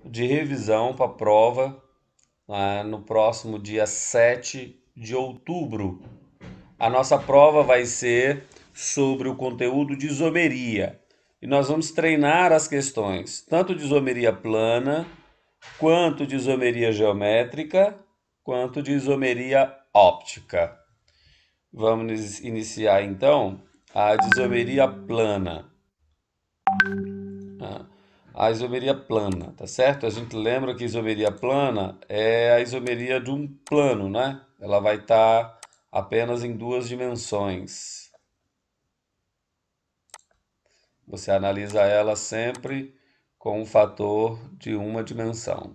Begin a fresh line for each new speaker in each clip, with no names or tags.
de revisão para a prova, no próximo dia 7 de outubro. A nossa prova vai ser sobre o conteúdo de isomeria. E nós vamos treinar as questões, tanto de isomeria plana, quanto de isomeria geométrica, quanto de isomeria óptica. Vamos iniciar então a de isomeria plana. A isomeria plana, tá certo? A gente lembra que isomeria plana é a isomeria de um plano, né? Ela vai estar apenas em duas dimensões. Você analisa ela sempre com um fator de uma dimensão.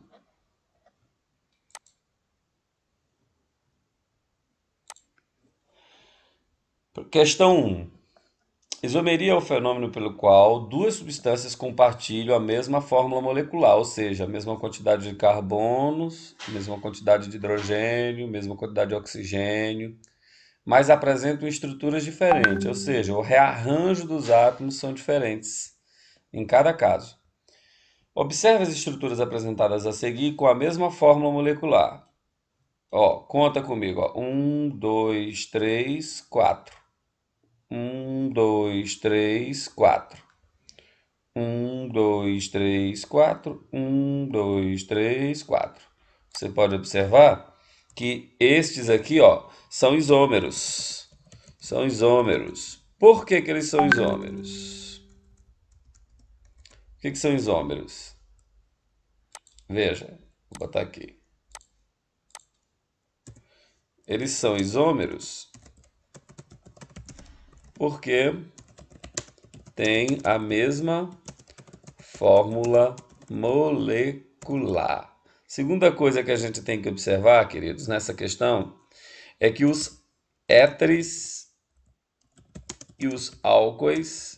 Questão 1. Isomeria é o fenômeno pelo qual duas substâncias compartilham a mesma fórmula molecular, ou seja, a mesma quantidade de carbonos, a mesma quantidade de hidrogênio, a mesma quantidade de oxigênio, mas apresentam estruturas diferentes, ou seja, o rearranjo dos átomos são diferentes em cada caso. Observe as estruturas apresentadas a seguir com a mesma fórmula molecular. Ó, conta comigo, ó. 1, 2, 3, 4. 1, 2, 3, 4. 1, 2, 3, 4. 1, 2, 3, 4. Você pode observar que estes aqui, ó, são isômeros. São isômeros. Por que que eles são isômeros? O que que são isômeros? Veja, vou botar aqui. Eles são isômeros porque têm a mesma fórmula molecular. Segunda coisa que a gente tem que observar, queridos, nessa questão, é que os éteres e os álcoois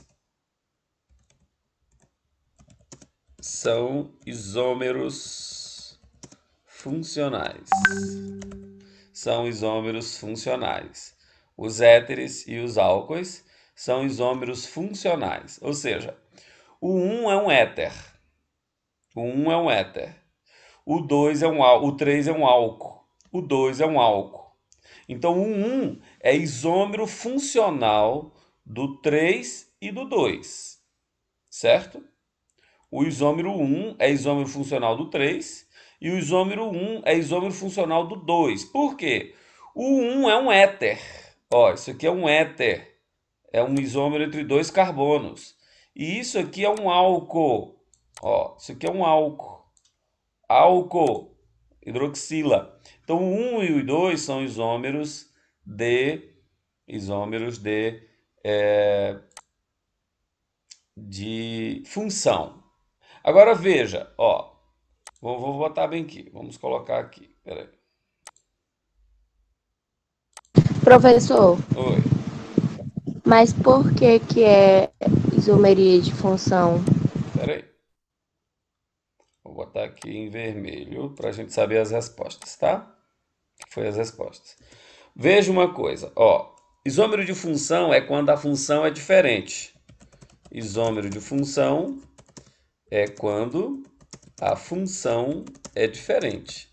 são isômeros funcionais. São isômeros funcionais. Os éteres e os álcoois são isômeros funcionais, ou seja, o 1 é um éter. O 1 é um éter. O 2 é um álcool, o 3 é um álcool. O 2 é um álcool. Então, o 1 é isômero funcional do 3 e do 2, certo? O isômero 1 é isômero funcional do 3 e o isômero 1 é isômero funcional do 2. Por quê? O 1 é um éter. Ó, isso aqui é um éter. É um isômero entre dois carbonos. E isso aqui é um álcool. Ó, isso aqui é um álcool. Álcool, hidroxila. Então, o 1 e o 2 são isômeros é, de função. Agora veja, ó, vou botar bem aqui, vamos colocar aqui, peraí.
Professor,
Oi,
mas por que que é isomeria de função?
peraí. Vou botar aqui em vermelho para a gente saber as respostas, tá? Que foi as respostas. Veja uma coisa, ó, isômero de função é quando a função é diferente. Isômero de função é quando a função é diferente.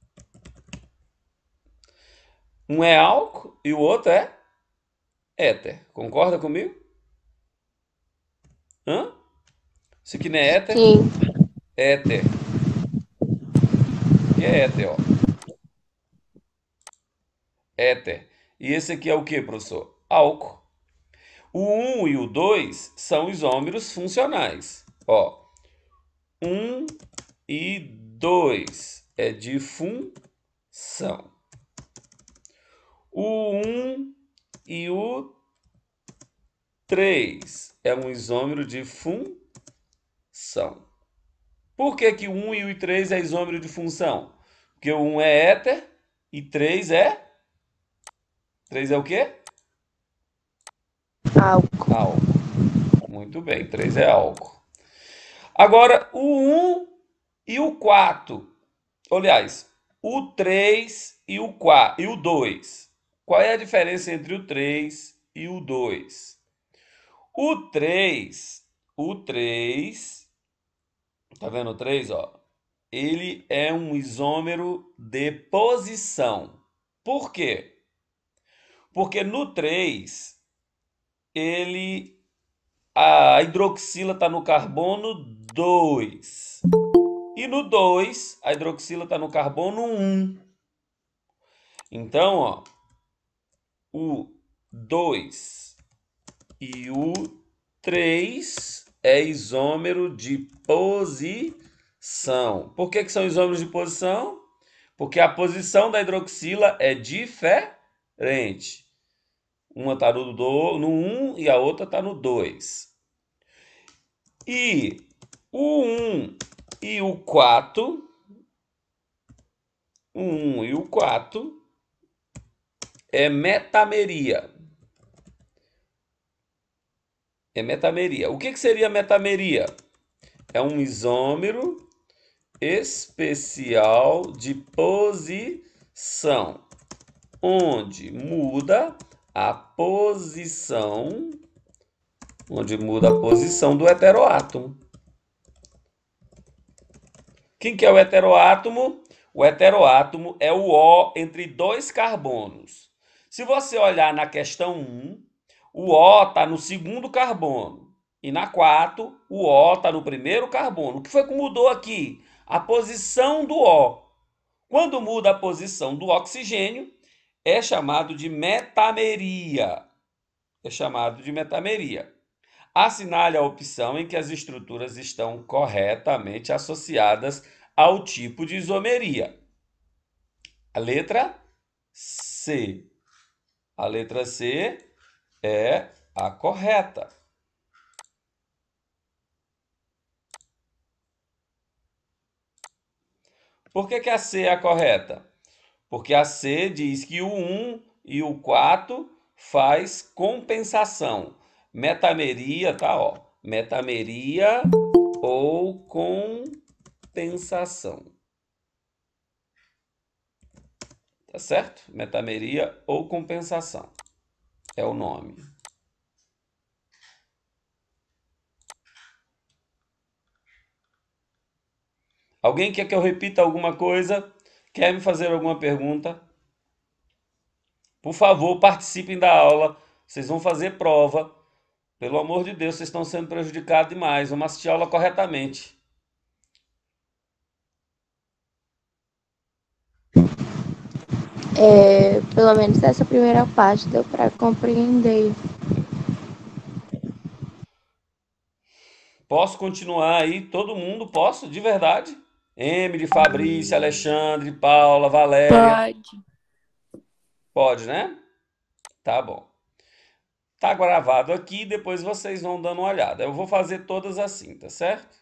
Um é álcool e o outro é éter. Concorda comigo? Hã? Isso aqui não é éter?
Sim,
Éter. Que é éter, ó. Éter. E esse aqui é o que, professor? Álcool. O 1 e o 2 são isômeros funcionais. Ó, 1 e 2 é de função. O 1 e o 3 é um isômero de função. Por que que o 1 e o 3 é isômero de função? Porque o 1 é éter e 3 é... 3 é o quê?
álcool.
Álcool. Muito bem, 3 é álcool. Agora, o 1 e o 4. Aliás, o 3 e o 4 e o 2. Qual é a diferença entre o 3 e o 2? O 3, tá vendo o 3, ó? ele é um isômero de posição. Por quê? Porque no 3, a hidroxila está no carbono 2. E no 2, a hidroxila está no carbono 1. Então, ó, o 2 e o 3 é isômero de posição. Por que são isômeros de posição? Porque a posição da hidroxila é diferente. Uma está no 1 e a outra está no 2. E o 1 e o 4, o 1 e o 4 é metameria. É metameria. O que seria metameria? É um isômero especial de posição, onde muda a posição, do heteroátomo. Quem que é o heteroátomo? O heteroátomo é o O entre dois carbonos. Se você olhar na questão 1, o O está no segundo carbono. E na 4, o O está no primeiro carbono. O que foi que mudou aqui? A posição do O. Quando muda a posição do oxigênio, é chamado de metameria. É chamado de metameria. Assinale a opção em que as estruturas estão corretamente associadas ao tipo de isomeria. A letra C. A letra C é a correta. Por que a C é a correta? Porque a C diz que o 1 e o 4 faz compensação. Metameria, tá, ó. Metameria ou compensação. Tá certo? Metameria ou compensação é o nome. Alguém quer que eu repita alguma coisa? Quer me fazer alguma pergunta? Por favor, participem da aula. Vocês vão fazer prova. Pelo amor de Deus, vocês estão sendo prejudicados demais. Vamos assistir a aula corretamente.
Pelo menos essa primeira parte deu para compreender.
Posso continuar aí? Todo mundo? Posso? De verdade? Emily, Fabrício, Alexandre, Paula, Valéria.
Pode.
Pode, né? Tá bom. Tá gravado aqui, depois vocês vão dando uma olhada. Eu vou fazer todas assim, tá certo?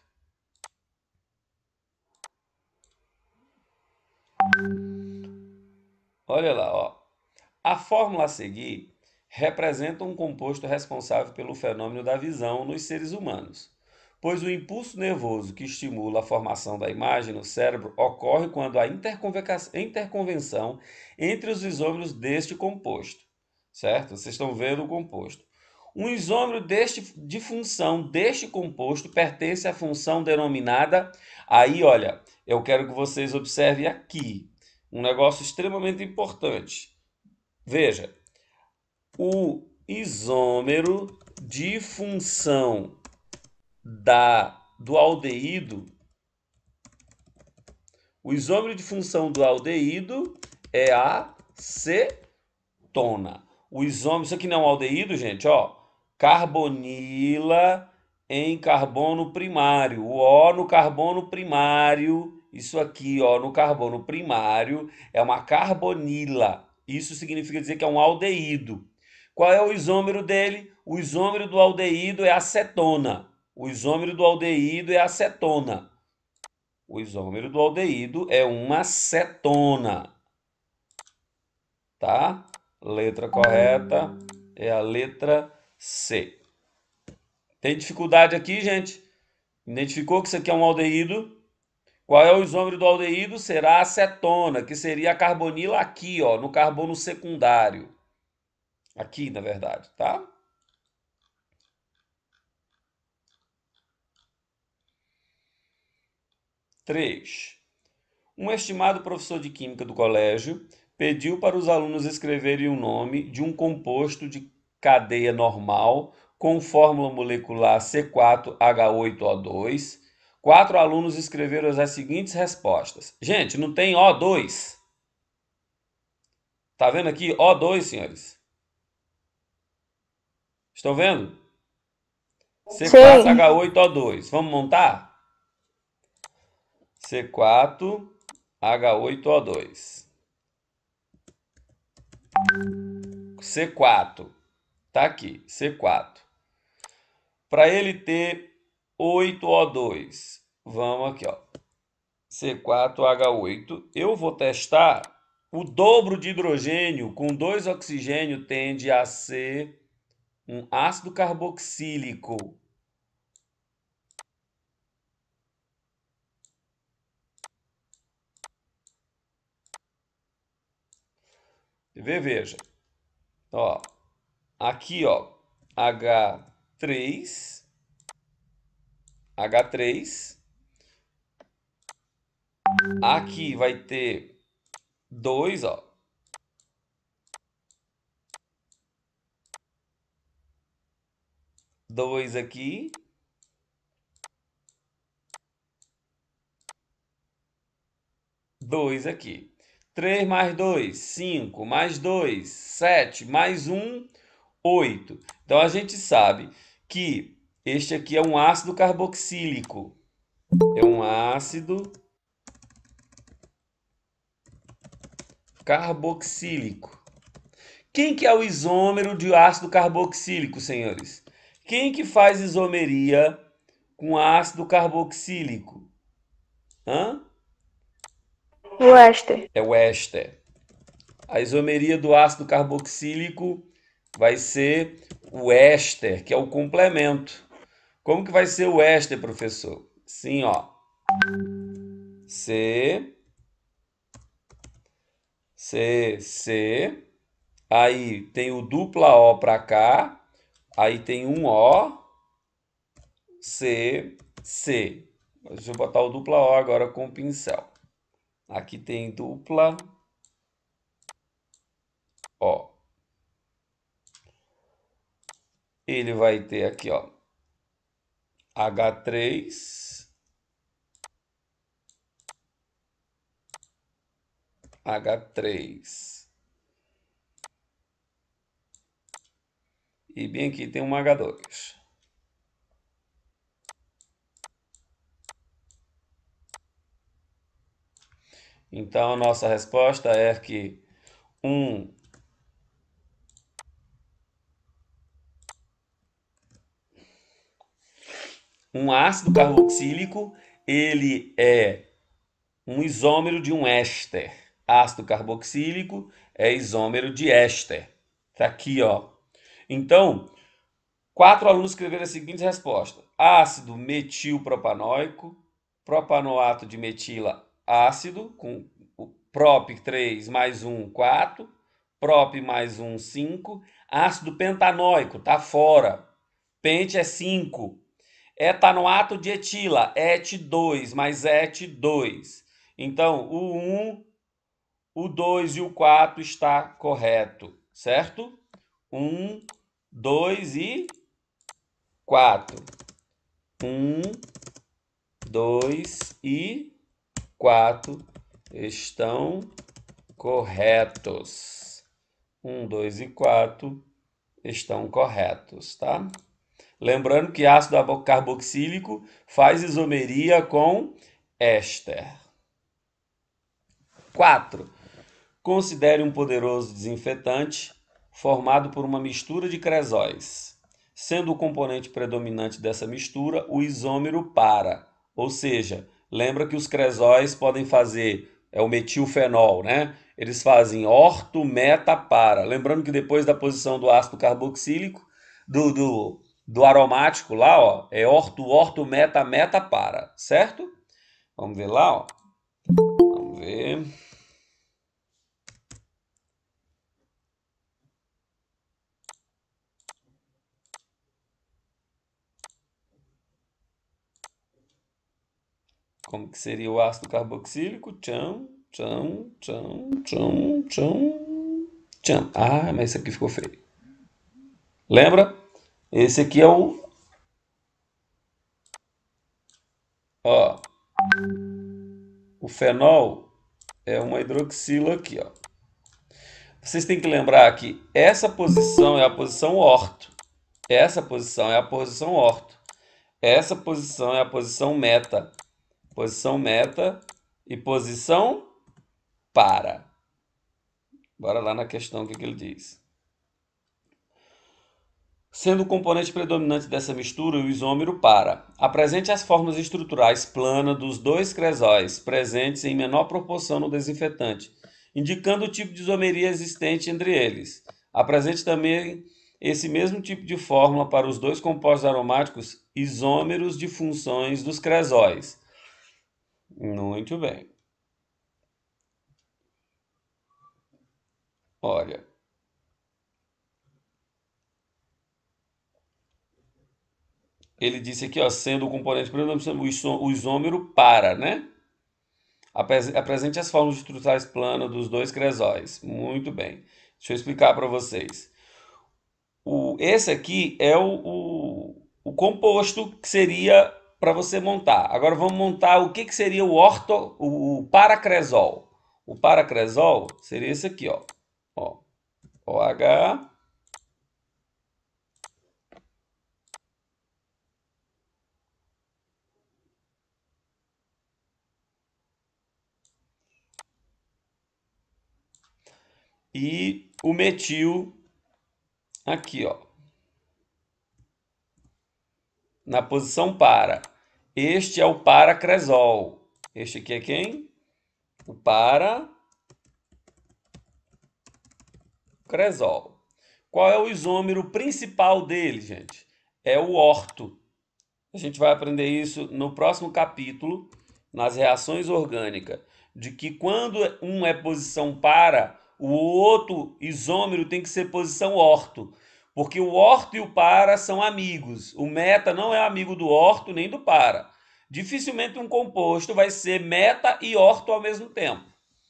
Olha lá, ó. A fórmula a seguir representa um composto responsável pelo fenômeno da visão nos seres humanos, pois o impulso nervoso que estimula a formação da imagem no cérebro ocorre quando há interconvenção entre os isômeros deste composto, certo? Vocês estão vendo o composto. Um isômero de função deste composto pertence à função denominada. Aí, olha, eu quero que vocês observem aqui um negócio extremamente importante. Veja, o isômero de função do aldeído, o isômero de função do aldeído é a cetona. O isômero, isso aqui não é um aldeído, gente, ó. Carbonila em carbono primário. O O no carbono primário, isso aqui, ó, no carbono primário é uma carbonila. Isso significa dizer que é um aldeído. Qual é o isômero dele? O isômero do aldeído é acetona. O isômero do aldeído é acetona. O isômero do aldeído é uma cetona. Tá? Letra correta é a letra C. Tem dificuldade aqui, gente? Identificou que isso aqui é um aldeído? Qual é o isômero do aldeído? Será a acetona, que seria a carbonila aqui, ó, no carbono secundário. Aqui, na verdade, tá? Três. Um estimado professor de química do colégio pediu para os alunos escreverem o nome de um composto de cadeia normal com fórmula molecular C4H8O2. 4 alunos escreveram as seguintes respostas. Gente, não tem O2? Tá vendo aqui O2, senhores? Estão vendo?
Sim.
C4H8O2. Vamos montar? C4H8O2. C4. Tá aqui, C4. Para ele ter 8O2. Vamos aqui, ó. C4H8. Eu vou testar o dobro de hidrogênio com 2 oxigênio tende a ser um ácido carboxílico. Veja. Ó, aqui, ó, H3, H3. Aqui vai ter 2, ó. 2 aqui. 2 aqui. 3 mais 2, 5, mais 2, 7, mais 1, 8. Então a gente sabe que este aqui é um ácido carboxílico. É um ácido carboxílico. Quem que é o isômero de ácido carboxílico, senhores? Quem que faz isomeria com ácido carboxílico? Hã?
O éster.
É o éster. A isomeria do ácido carboxílico vai ser o éster, que é o complemento. Como que vai ser o éster, professor? Sim, ó. C, C. Aí tem o dupla O para cá. Aí tem um O, C, C. Deixa eu botar o dupla O agora com o pincel. Aqui tem dupla O. Ele vai ter aqui, ó, H3, H3. E bem aqui tem um H2. Então a nossa resposta é que um ácido carboxílico, ele é um isômero de um éster. Ácido carboxílico é isômero de éster. Tá aqui, ó. Então, 4 alunos escreveram a seguinte resposta: ácido metilpropanoico, propanoato de metila ácido, com o prop 3 mais 1, 4, prop mais 1, 5, ácido pentanóico, tá fora, pente é 5, etanoato de etila, et 2 mais et 2. Então, o 1, o 2 e o 4 está correto, certo? 1, 2 e 4. 1, 2 e 4 estão corretos. 1, 2 e 4 estão corretos, tá? Lembrando que ácido carboxílico faz isomeria com éster. 4. Considere um poderoso desinfetante formado por uma mistura de cresóis, sendo o componente predominante dessa mistura o isômero para, ou seja, lembra que os cresóis podem fazer, é o metilfenol, né? Eles fazem orto, meta, para. Lembrando que depois da posição do ácido carboxílico, do aromático lá, ó, é orto, meta, meta, para, certo? Vamos ver lá, ó. Vamos ver. Como que seria o ácido carboxílico? Tcham, tcham, tcham, tcham, tcham, tcham. Ah, mas esse aqui ficou feio. Lembra? Esse aqui é ó, o fenol é uma hidroxila aqui, ó. Vocês têm que lembrar que essa posição é a posição orto. Essa posição é a posição orto. Essa posição é a posição meta. Posição meta e posição para. Bora lá na questão, o que ele diz. Sendo o componente predominante dessa mistura o isômero para. Apresente as formas estruturais planas dos dois cresóis, presentes em menor proporção no desinfetante, indicando o tipo de isomeria existente entre eles. Apresente também esse mesmo tipo de fórmula para os dois compostos aromáticos isômeros de funções dos cresóis. Muito bem. Olha, ele disse aqui, ó, sendo o componente predominante o isômero para, né? Apresente as formas estruturais planas dos dois cresóis. Muito bem. Deixa eu explicar para vocês. Esse aqui é o composto que seria para você montar. Agora vamos montar o que seria o paracresol. O paracresol seria esse aqui, ó. OH e o metil aqui, ó, na posição para. Este é o paracresol. Este aqui é quem? O paracresol. Qual é o isômero principal dele, gente? É o orto. A gente vai aprender isso no próximo capítulo, nas reações orgânicas, de que quando um é posição para, o outro isômero tem que ser posição orto, porque o orto e o para são amigos. O meta não é amigo do orto nem do para. Dificilmente um composto vai ser meta e orto ao mesmo tempo.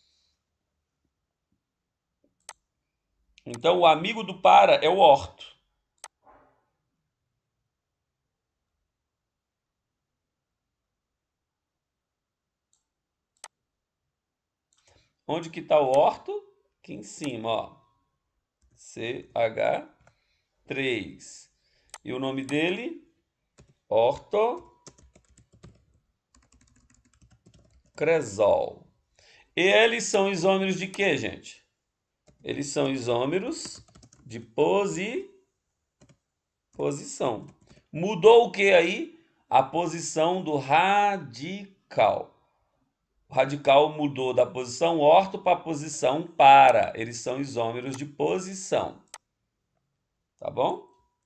Então, o amigo do para é o orto. Onde que está o orto? Aqui em cima, ó. CH3. E o nome dele? Ortocresol. E eles são isômeros de quê, gente? Eles são isômeros de posição. Mudou o que aí? A posição do radical. O radical mudou da posição orto para a posição para. Eles são isômeros de posição. Tá bom?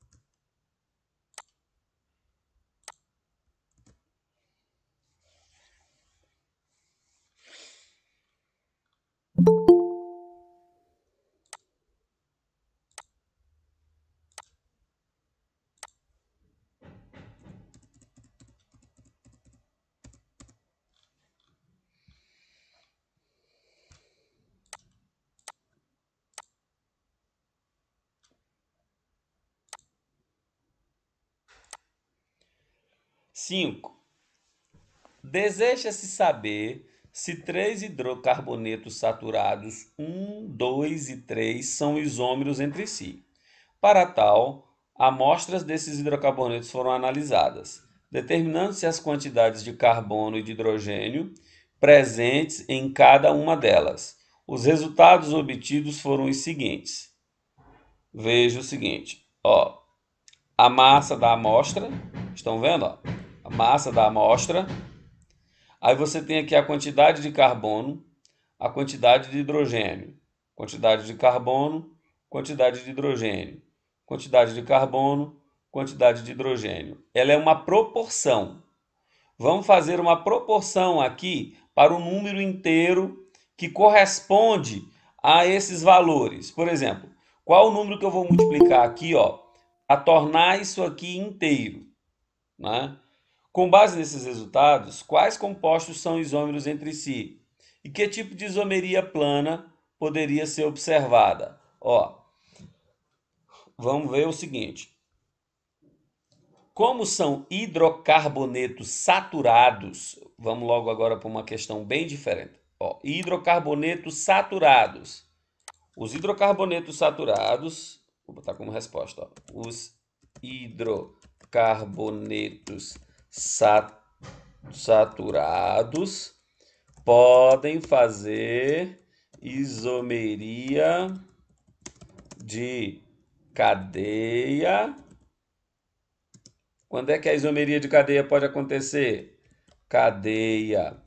Cinco. Deseja-se saber se três hidrocarbonetos saturados 1, 2 e 3 são isômeros entre si. Para tal, amostras desses hidrocarbonetos foram analisadas, determinando-se as quantidades de carbono e de hidrogênio presentes em cada uma delas. Os resultados obtidos foram os seguintes. Veja o seguinte, ó, a massa da amostra, estão vendo? Ó? A massa da amostra. Aí você tem aqui a quantidade de carbono, a quantidade de hidrogênio, quantidade de carbono, quantidade de hidrogênio, quantidade de carbono, quantidade de hidrogênio. Ela é uma proporção. Vamos fazer uma proporção aqui para o número inteiro que corresponde a esses valores. Por exemplo, qual o número que eu vou multiplicar aqui, ó, para tornar isso aqui inteiro, né? Com base nesses resultados, quais compostos são isômeros entre si? E que tipo de isomeria plana poderia ser observada? Ó, vamos ver o seguinte. Como são hidrocarbonetos saturados, vamos logo agora para uma questão bem diferente. Ó, hidrocarbonetos saturados. Os hidrocarbonetos saturados, vou botar como resposta, ó, os hidrocarbonetos saturados podem fazer isomeria de cadeia. Quando é que a isomeria de cadeia pode acontecer? Cadeia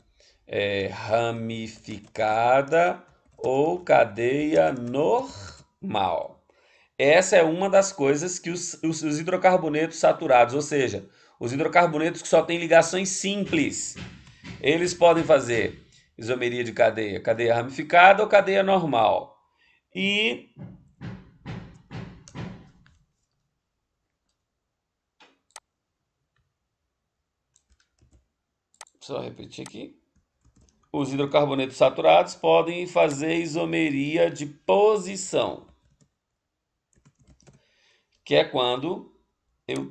ramificada ou cadeia normal. Essa é uma das coisas que os hidrocarbonetos saturados, ou seja, os hidrocarbonetos que só têm ligações simples, eles podem fazer isomeria de cadeia, cadeia ramificada ou cadeia normal. E só repetir aqui. Os hidrocarbonetos saturados podem fazer isomeria de posição, que é quando eu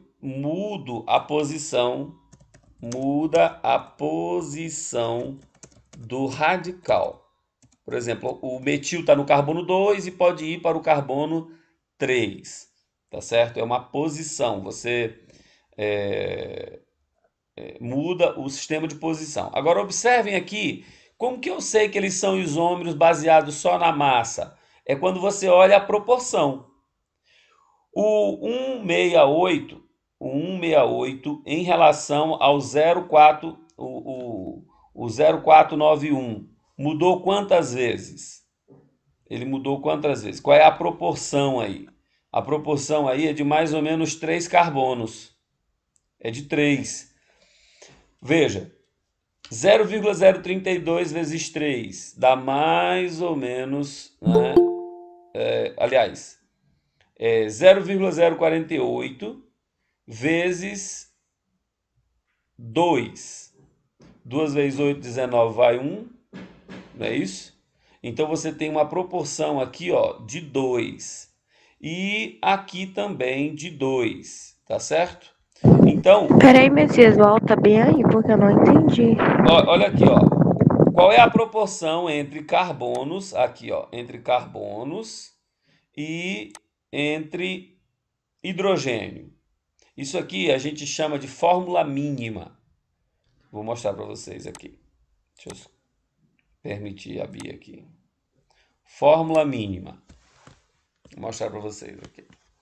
muda a posição do radical. Por exemplo, o metil está no carbono 2 e pode ir para o carbono 3, tá certo? É uma posição, você muda o sistema de posição. Agora observem aqui, como que eu sei que eles são isômeros baseados só na massa? É quando você olha a proporção. O 168, o 168 em relação ao 04, o 0491, mudou quantas vezes? Ele mudou quantas vezes? Qual é a proporção aí? A proporção aí é de mais ou menos 3 carbonos. É de 3. Veja, 0,032 vezes 3 dá mais ou menos, né? Aliás, 0,048 vezes 2. 2 vezes 8, 19, vai 1, não é isso? Então você tem uma proporção aqui, ó, de 2. E aqui também de 2, tá certo? Então,
Peraí, Messias, volta bem aí, porque eu não entendi.
olha aqui, ó. Qual é a proporção entre carbonos, aqui, ó, entre carbonos e entre hidrogênio? Isso aqui a gente chama de fórmula mínima. Vou mostrar para vocês aqui. Deixa eu permitir abrir aqui. Fórmula mínima. Vou mostrar para vocês aqui.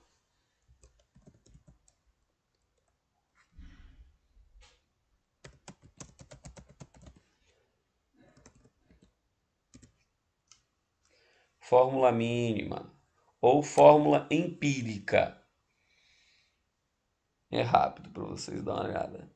Fórmula mínima ou fórmula empírica. É rápido para vocês darem uma olhada.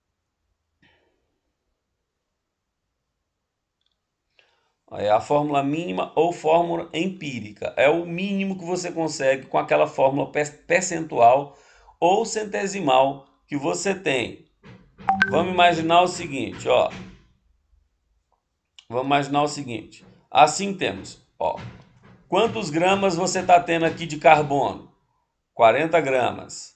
É a fórmula mínima ou fórmula empírica. É o mínimo que você consegue com aquela fórmula percentual ou centesimal que você tem. Vamos imaginar o seguinte, ó. Vamos imaginar o seguinte. Assim temos, ó. Quantos gramas você está tendo aqui de carbono? 40 gramas.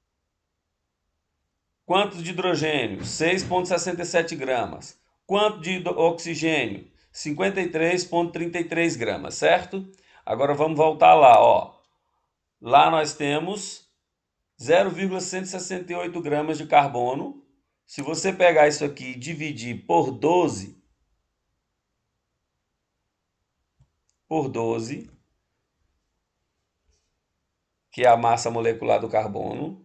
Quanto de hidrogênio? 6,67 gramas. Quanto de oxigênio? 53,33 gramas, certo? Agora vamos voltar lá, ó. Lá nós temos 0,168 gramas de carbono. Se você pegar isso aqui e dividir por 12, que é a massa molecular do carbono,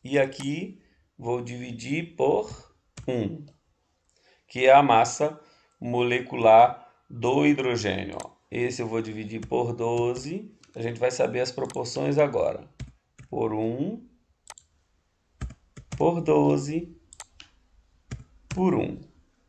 E aqui vou dividir por 1, que é a massa molecular do hidrogênio. Esse eu vou dividir por 12. A gente vai saber as proporções agora. Por 1, por 12, por 1.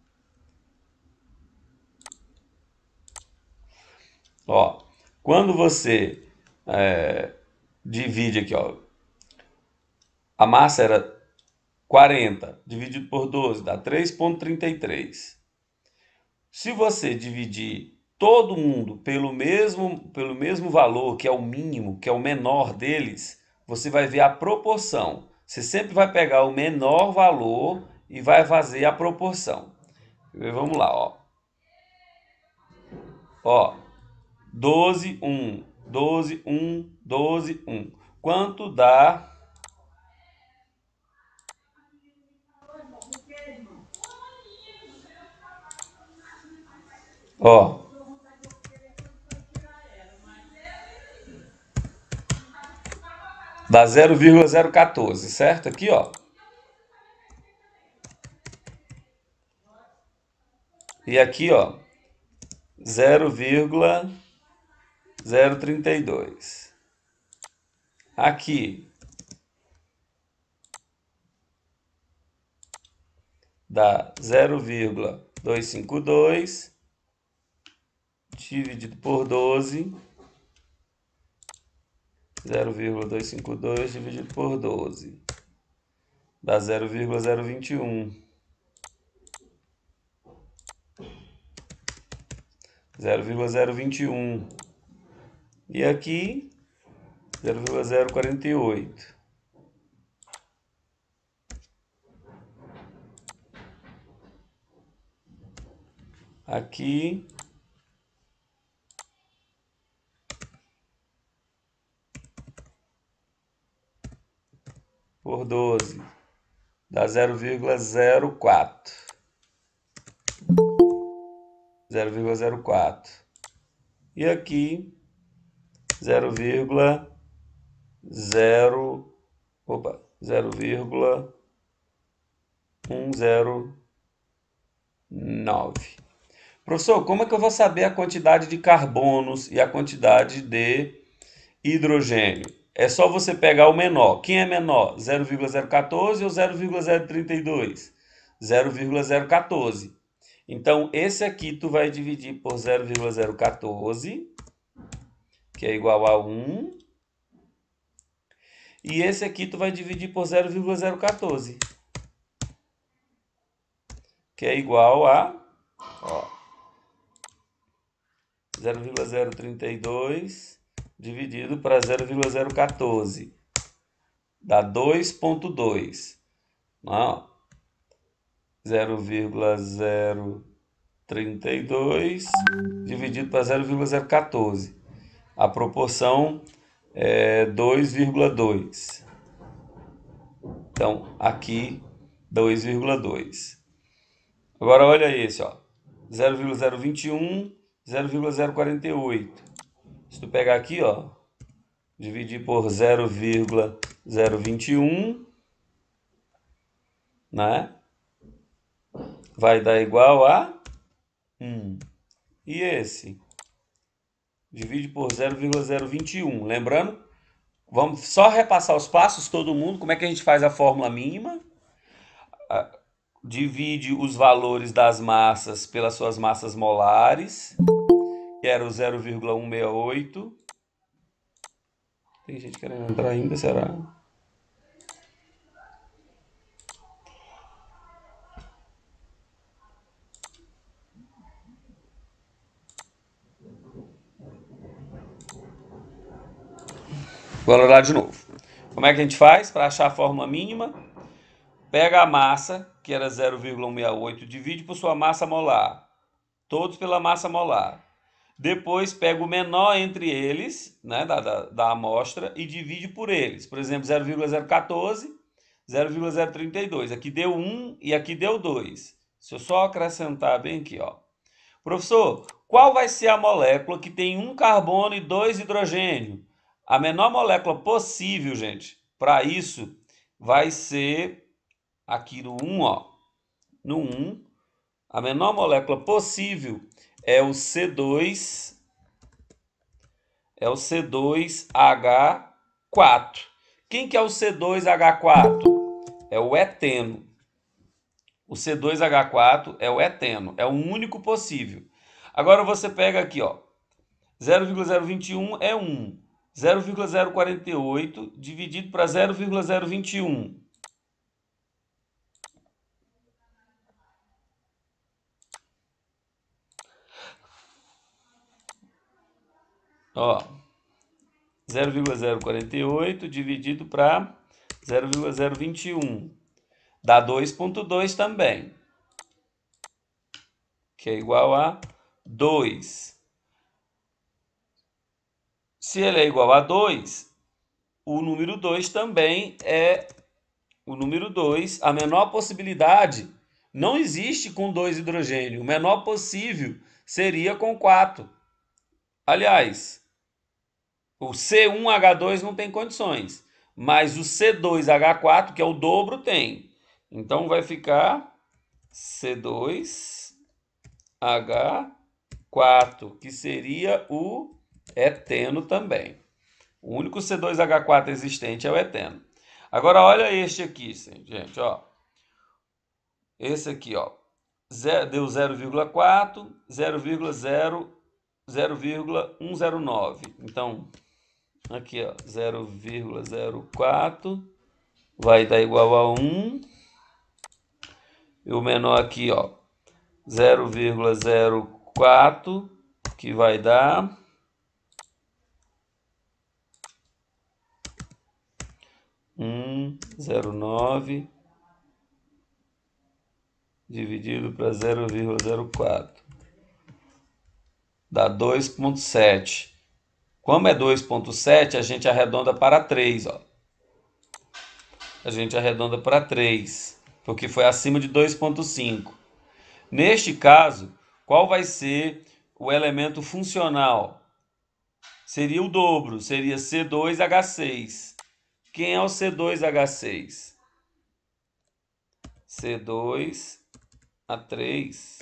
Ó, quando você divide aqui, ó, a massa era 40 dividido por 12 dá 3,33. Se você dividir todo mundo pelo mesmo valor, que é o mínimo, que é o menor deles, você vai ver a proporção. Você sempre vai pegar o menor valor e vai fazer a proporção. Vamos lá, ó. Ó, 12, 1, 12, 1, 12, 1. Quanto dá? Ó, dá 0,014, certo? Aqui, ó. E aqui, ó, 0,032. Aqui dá 0,252 dividido por 12. 0,252 dividido por 12 dá 0,021. 0,021. E aqui 0,048. Aqui por 12 dá 0,04. 0,04. E aqui 0,109. Professor, como é que eu vou saber a quantidade de carbonos e a quantidade de hidrogênio? É só você pegar o menor. Quem é menor? 0,014 ou 0,032? 0,014. Então, esse aqui tu vai dividir por 0,014, que é igual a 1. E esse aqui tu vai dividir por 0,014, que é igual a 0,032 dividido para 0,014. Dá 2,2. 0,032 dividido para 0,014. A proporção é 2,2. Então, aqui 2,2. Agora olha esse, ó. 0,021, 0,048. Se tu pegar aqui, ó, dividir por 0,021, né? Vai dar igual a 1. E esse? Divide por 0,021. Lembrando, vamos só repassar os passos, todo mundo. Como é que a gente faz a fórmula mínima? Divide os valores das massas pelas suas massas molares, que era o 0,168. Tem gente querendo entrar ainda, será? Vou olhar de novo. Como é que a gente faz para achar a fórmula mínima? Pega a massa, que era 0,168, divide por sua massa molar. Todos pela massa molar. Depois pega o menor entre eles, né, da amostra, e divide por eles. Por exemplo, 0,014, 0,032. Aqui deu 1 e aqui deu 2. Se eu só acrescentar bem aqui, ó. Professor, qual vai ser a molécula que tem 1 carbono e 2 hidrogênio? A menor molécula possível, gente, para isso, vai ser aqui no 1, ó. No 1, a menor molécula possível é o C2, é o C2H4. Quem que é o C2H4? É o eteno. O C2H4 é o eteno, é o único possível. Agora você pega aqui, ó, 0,021 é 1. 0,048 dividido para 0,021. Ó, 0,048 dividido para 0,021. Dá 2,2 também, que é igual a 2. Se ele é igual a 2, o número 2 também é o número 2. A menor possibilidade não existe com 2 hidrogênio. O menor possível seria com 4. Aliás, o C1H2 não tem condições, mas o C2H4, que é o dobro, tem. Então vai ficar C2H4, que seria o eteno também. O único C2H4 existente é o eteno. Agora olha este aqui, gente, ó. Esse aqui, ó, deu 0,4, 0,109. Então, aqui, ó, 0,04 vai dar igual a 1. E o menor aqui, ó, 0,04, que vai dar 1,09 dividido para 0,04. Dá 2,7. Como é 2,7, a gente arredonda para 3, ó. A gente arredonda para 3, porque foi acima de 2,5. Neste caso, qual vai ser o elemento funcional? Seria o dobro, seria C2H6. Quem é o C2H6? C2A3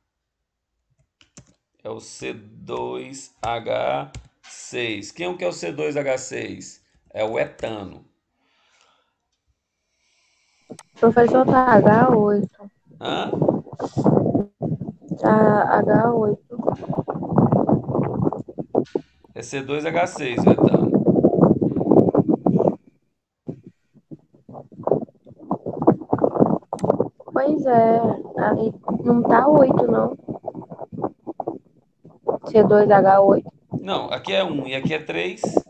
é o C2H6. Quem é o C2H6? É o etano.
Professor, tá H8.
Hã?
Tá H8.
É C2H6 o etano.
Pois é, aí não tá 8, não. C2H8.
Não, aqui é 1 e aqui é 3.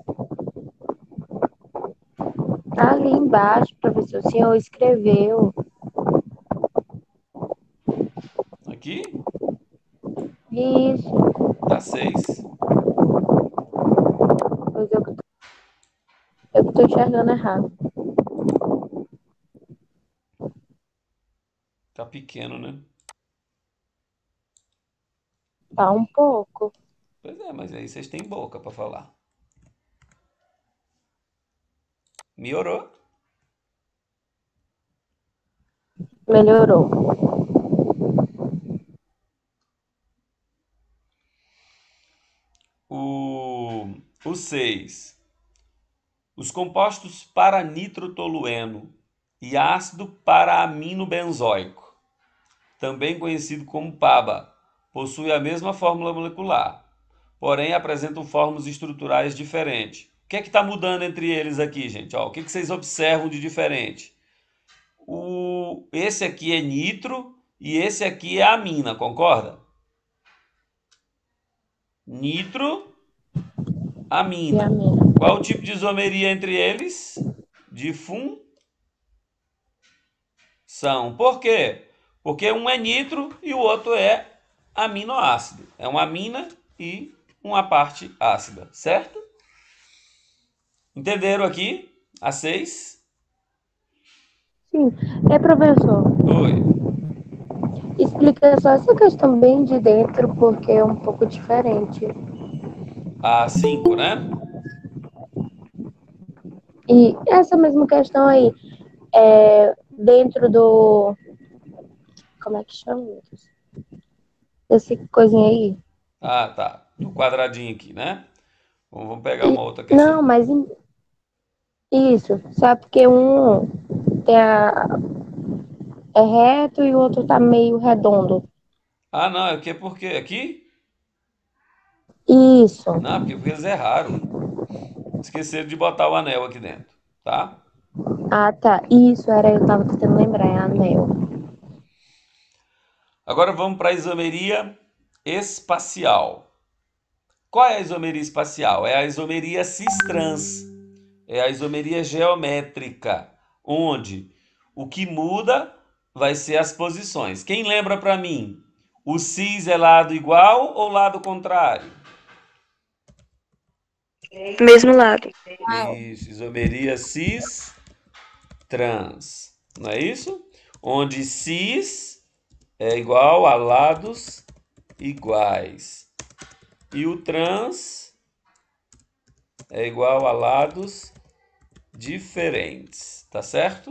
Tá ali embaixo, professor. O senhor escreveu.
Aqui
Isso.
dá 6.
Pois eu que tô enxergando errado.
Tá pequeno, né?
Tá um pouco.
Pois é, mas aí vocês têm boca para falar. Melhorou?
Melhorou.
O 6. Os compostos para-nitrotolueno e ácido para-amino-benzoico, também conhecido como PABA, possuem a mesma fórmula molecular, porém apresentam fórmulas estruturais diferentes. O que é que está mudando entre eles aqui, gente? Ó, o que vocês observam de diferente? Esse aqui é nitro e esse aqui é amina, concorda? Nitro,
E a
amina.
mina?
Qual o tipo de isomeria entre eles? De função. Por quê? Porque um é nitro e o outro é aminoácido. É uma amina e uma parte ácida, certo? Entenderam aqui? A 6?
Sim. É, professor,
Oi.
explica só essa questão bem de dentro, porque é um pouco diferente.
A 5, né?
E essa mesma questão aí, dentro do. Como é que chama, meu Deus? Esse coisinha aí.
Ah, tá. Do quadradinho aqui, né? Vamos pegar uma outra questão.
Não, mas isso. Só porque um tem é reto e o outro tá meio redondo.
Ah, não, é o que? Por quê? Aqui?
Isso.
Não, porque eles erraram. Esqueceram de botar o anel aqui dentro, tá?
Ah, tá. Isso era, eu tava tentando lembrar, é anel.
Agora vamos para a isomeria espacial. Qual é a isomeria espacial? É a isomeria cis-trans. É a isomeria geométrica, onde o que muda vai ser as posições. Quem lembra para mim? O cis é lado igual ou lado contrário?
Mesmo lado.
Isso, isomeria cis-trans. Não é isso? Onde cis é igual a lados iguais. E o trans é igual a lados diferentes. Tá certo?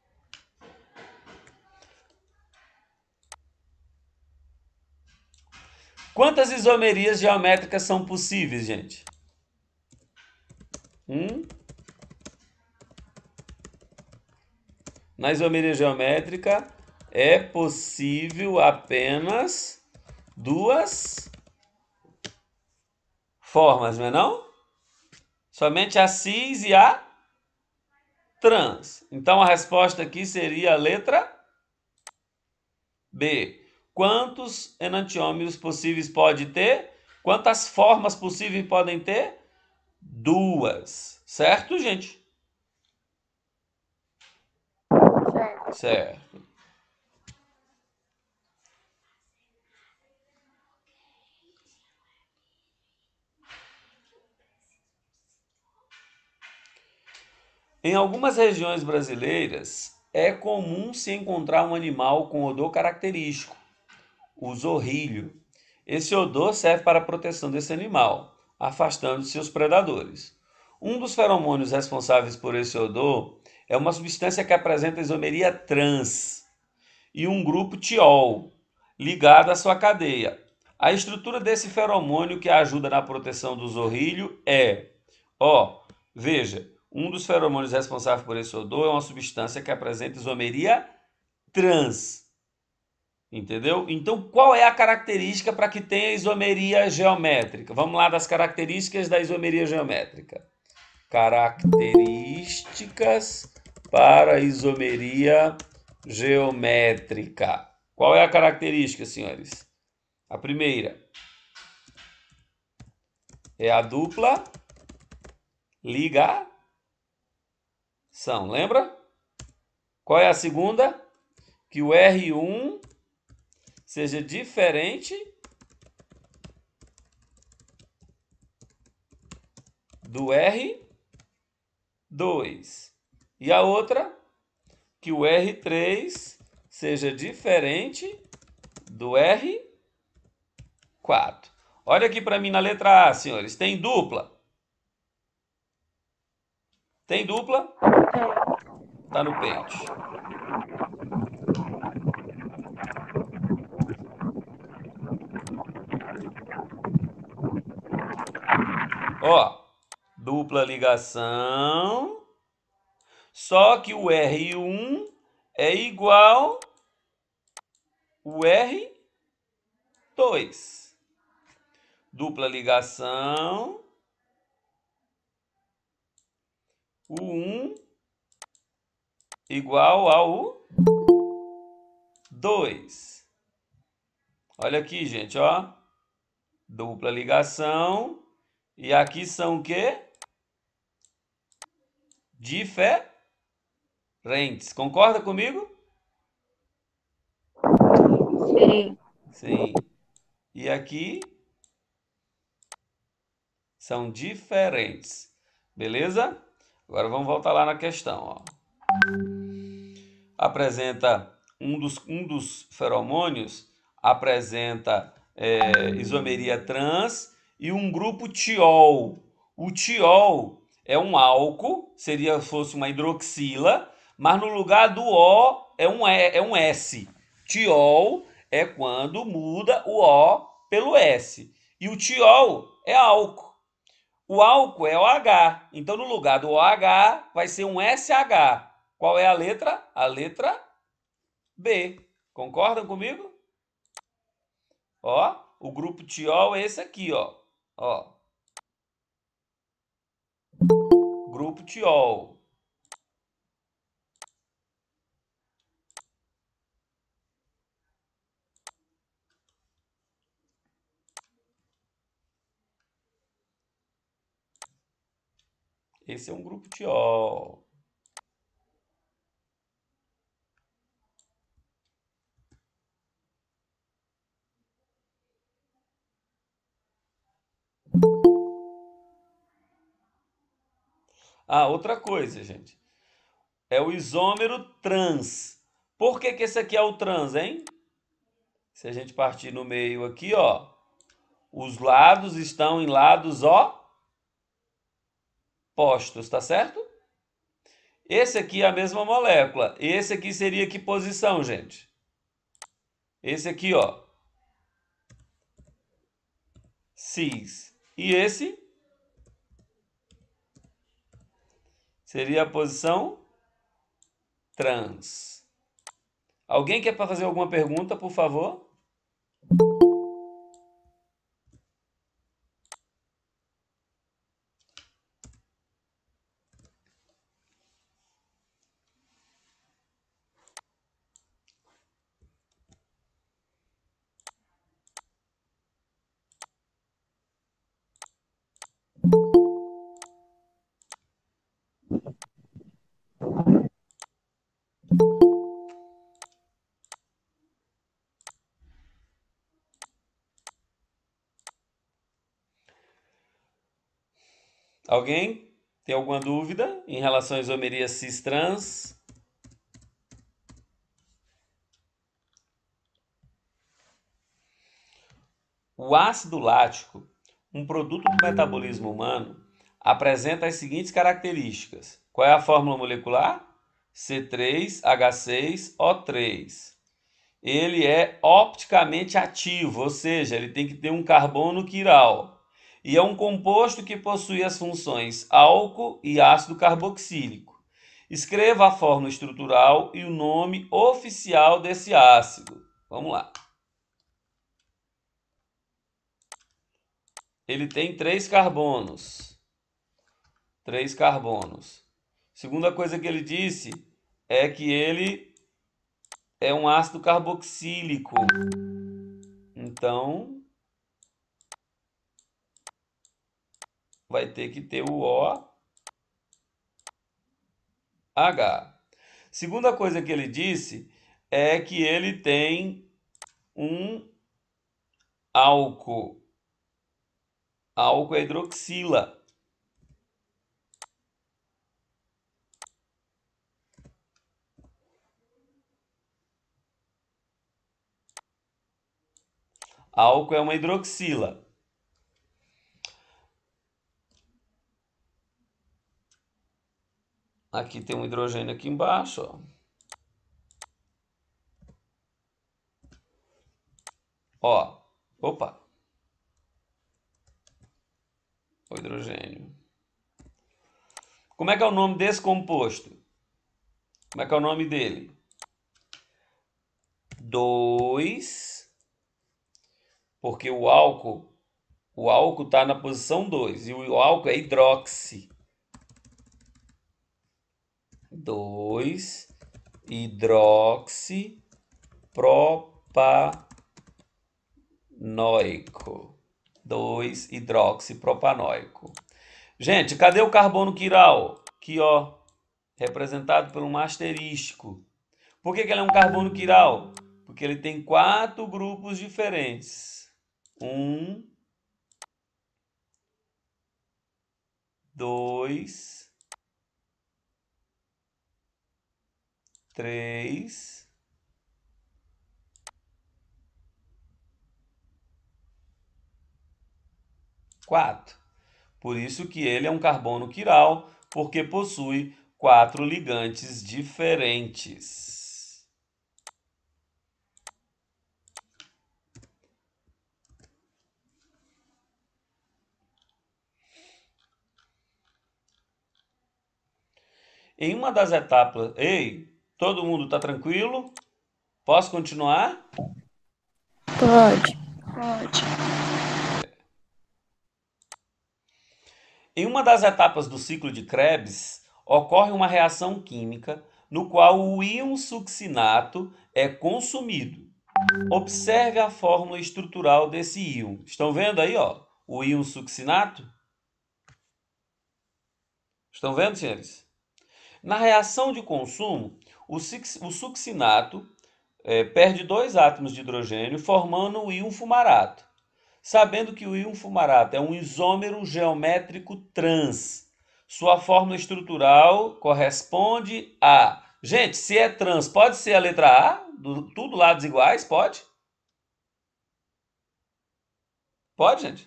Quantas isomerias geométricas são possíveis, gente? Hum? Na isomeria geométrica é possível apenas duas formas, não é não? Somente a cis e a trans. Então a resposta aqui seria a letra B. Quantos enantiômeros possíveis pode ter? Quantas formas possíveis podem ter? Duas. Certo, gente? Certo. Em algumas regiões brasileiras, é comum se encontrar um animal com odor característico, o zorrilho. Esse odor serve para a proteção desse animal, afastando seus predadores. Um dos feromônios responsáveis por esse odor é uma substância que apresenta isomeria trans e um grupo tiol ligado à sua cadeia. A estrutura desse feromônio que ajuda na proteção do zorrilho veja, um dos feromônios responsáveis por esse odor é uma substância que apresenta isomeria trans. Entendeu? Então, qual é a característica para que tenha isomeria geométrica? Vamos lá das características da isomeria geométrica. Características para isomeria geométrica. Qual é a característica, senhores? A primeira é a dupla ligação. Lembra? Qual é a segunda? Que o R1 seja diferente do R2. E a outra, que o R3 seja diferente do R4. Olha aqui para mim na letra A, senhores. Tem dupla? Tem dupla? Tá no pente. Ó, dupla ligação. Só que o R1 é igual o R2. Dupla ligação. O 1 igual ao 2. Olha aqui, gente, ó. Dupla ligação. E aqui são o quê? Diferentes. Concorda comigo?
Sim.
Sim. E aqui são diferentes. Beleza? Agora vamos voltar lá na questão, ó. Apresenta um dos feromônios apresenta isomeria trans e um grupo tiol. O tiol é um álcool, fosse uma hidroxila, Mas no lugar do O é um S. Tiol é quando muda o O pelo S. E o tiol é álcool. O álcool é OH. Então, no lugar do OH, vai ser um SH. Qual é a letra? A letra B. Concordam comigo? Ó, o grupo tiol é esse aqui, ó. Ó, grupo tiol. Esse é um grupo tiol. Ah, outra coisa, gente. É o isômero trans. Por que que esse aqui é o trans, hein? Se a gente partir no meio aqui, ó, os lados estão em lados opostos, tá certo? Esse aqui é a mesma molécula. Esse aqui seria que posição, gente? Esse aqui, ó, cis. E esse seria a posição trans. Alguém quer fazer alguma pergunta, por favor? Alguém tem alguma dúvida em relação à isomeria cis-trans? O ácido lático, um produto do metabolismo humano, apresenta as seguintes características. Qual é a fórmula molecular? C3H6O3. Ele é opticamente ativo, ou seja, ele tem que ter um carbono quiral. E é um composto que possui as funções álcool e ácido carboxílico. Escreva a fórmula estrutural e o nome oficial desse ácido. Vamos lá. Ele tem 3 carbonos. 3 carbonos. Segunda coisa que ele disse é que ele é um ácido carboxílico. Então, vai ter que ter o OH. Segunda coisa que ele disse é que ele tem um álcool. Álcool é hidroxila. Álcool é uma hidroxila. Aqui tem um hidrogênio aqui embaixo, ó. Ó, opa, o hidrogênio. Como é que é o nome desse composto? Como é que é o nome dele? 2, porque o álcool está na posição 2 e o álcool é hidroxi. 2 hidroxipropanoico. 2 hidroxipropanoico. Gente, cadê o carbono quiral? Aqui, ó, representado por um asterístico. Por que que ele é um carbono quiral? Porque ele tem 4 grupos diferentes. 1, 2, 3, 4. Por isso que ele é um carbono quiral, porque possui 4 ligantes diferentes. Em uma das etapas... Ei, todo mundo está tranquilo? Posso continuar?
Pode.
Pode.
Em uma das etapas do ciclo de Krebs, ocorre uma reação química no qual o íon succinato é consumido. Observe a fórmula estrutural desse íon. Estão vendo aí, ó, o íon succinato? Estão vendo, senhores? Na reação de consumo, o succinato perde 2 átomos de hidrogênio, formando o íon fumarato. Sabendo que o íon fumarato é um isômero geométrico trans, sua fórmula estrutural corresponde a... Gente, se é trans, pode ser a letra A? Tudo lados iguais? Pode? Pode, gente?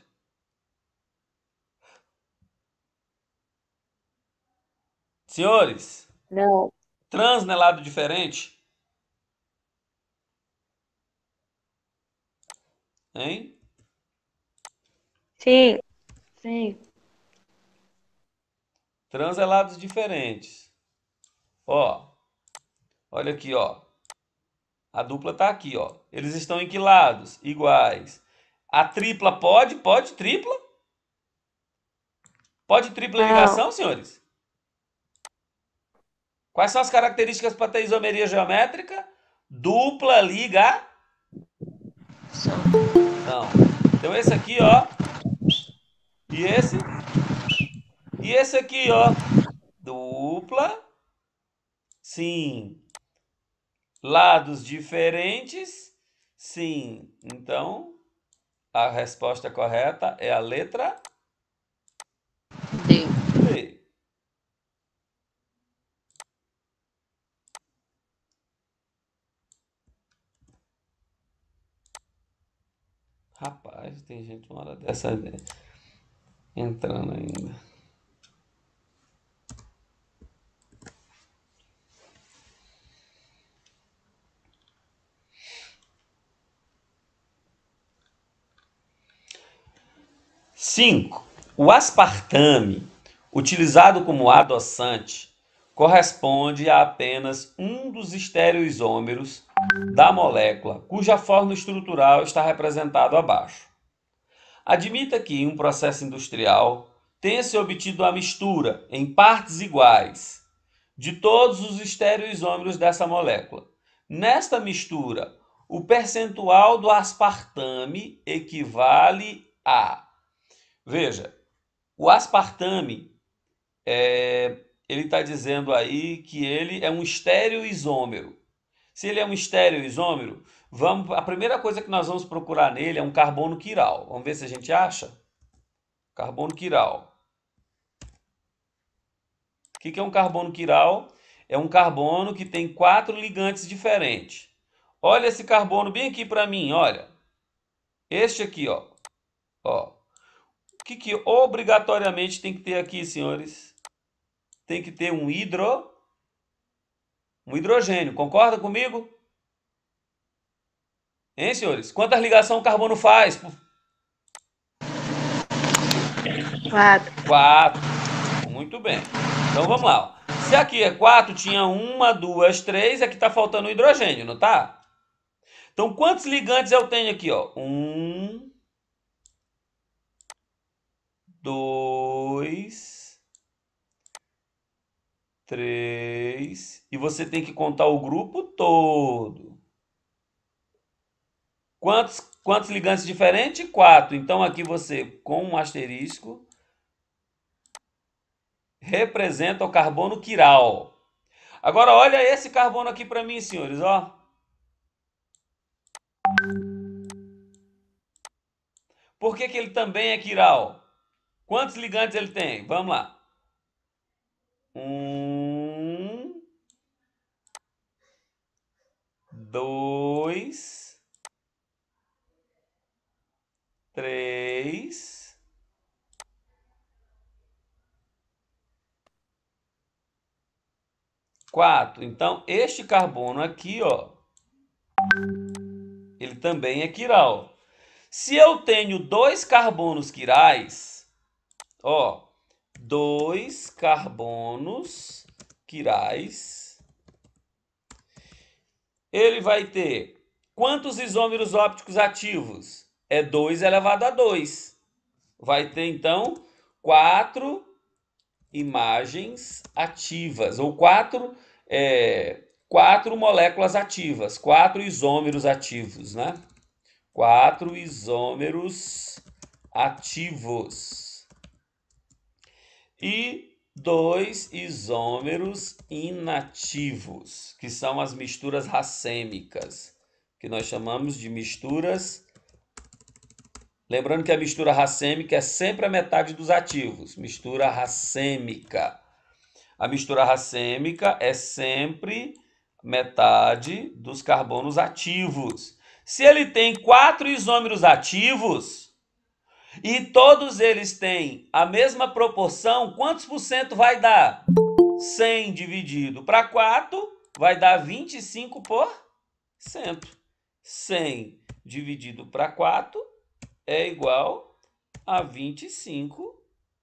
Senhores,
Não.
trans não é lado diferente? Hein?
Sim.
Sim.
Trans é lados diferentes. Ó, olha aqui, ó. A dupla tá aqui, ó. Eles estão em que lados? Iguais. A tripla pode? Pode tripla? Pode tripla
Não.
ligação, senhores? Quais são as características para ter isomeria geométrica? Dupla ligação. Então esse aqui, ó. E esse? E esse aqui, ó. Dupla. Sim. Lados diferentes? Sim. Então, a resposta correta é a letra
D.
D. Rapaz, tem gente uma hora dessa entrando ainda. Cinco. O aspartame, utilizado como adoçante, corresponde a apenas um dos estereoisômeros da molécula, cuja forma estrutural está representado abaixo. Admita que, em um processo industrial, tenha-se obtido a mistura, em partes iguais, de todos os estereoisômeros dessa molécula. Nesta mistura, o percentual do aspartame equivale a... Veja, o aspartame, ele está dizendo aí que ele é um estereoisômero. Se ele é um estereoisômero, a primeira coisa que nós vamos procurar nele é um carbono quiral. Vamos ver se a gente acha. Carbono quiral. O que é um carbono quiral? É um carbono que tem 4 ligantes diferentes. Olha esse carbono bem aqui para mim, olha. Este aqui, ó. Ó. O que obrigatoriamente tem que ter aqui, senhores? Tem que ter um hidrogênio. Concorda comigo? Hein, senhores? Quantas ligações o carbono faz?
4.
4. Muito bem. Então vamos lá. Se aqui é 4, tinha 1, 2, 3, aqui está faltando o hidrogênio, não tá? Então quantos ligantes eu tenho aqui? 1, 2, 3. E você tem que contar o grupo todo. Quantos ligantes diferentes? 4. Então aqui você, com um asterisco, representa o carbono quiral. Agora olha esse carbono aqui para mim, senhores, ó. Por que ele também é quiral? Quantos ligantes ele tem? Vamos lá. 1, 2, 3, . 4. Então, este carbono aqui, ó, ele também é quiral. Se eu tenho 2 carbonos quirais, ó, 2 carbonos quirais, ele vai ter quantos isômeros ópticos ativos? É 2 elevado a 2. Vai ter, então, 4 imagens ativas, ou 4 moléculas ativas, 4 isômeros ativos, né? 4 isômeros ativos e 2 isômeros inativos, que são as misturas racêmicas, que nós chamamos de misturas. Lembrando que a mistura racêmica é sempre a metade dos ativos. Mistura racêmica. A mistura racêmica é sempre metade dos carbonos ativos. Se ele tem 4 isômeros ativos e todos eles têm a mesma proporção, quantos por cento vai dar? 100 dividido para 4 vai dar 25%. 100 dividido para 4 é igual a 25%.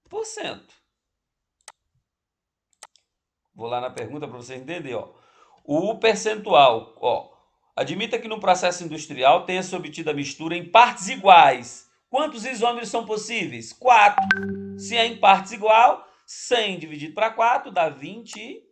Vou lá na pergunta para você entender, ó. O percentual, ó. Admita que no processo industrial tenha-se obtido a mistura em partes iguais. Quantos isômeros são possíveis? 4. Se é em partes igual, 100 dividido para 4 dá 25%.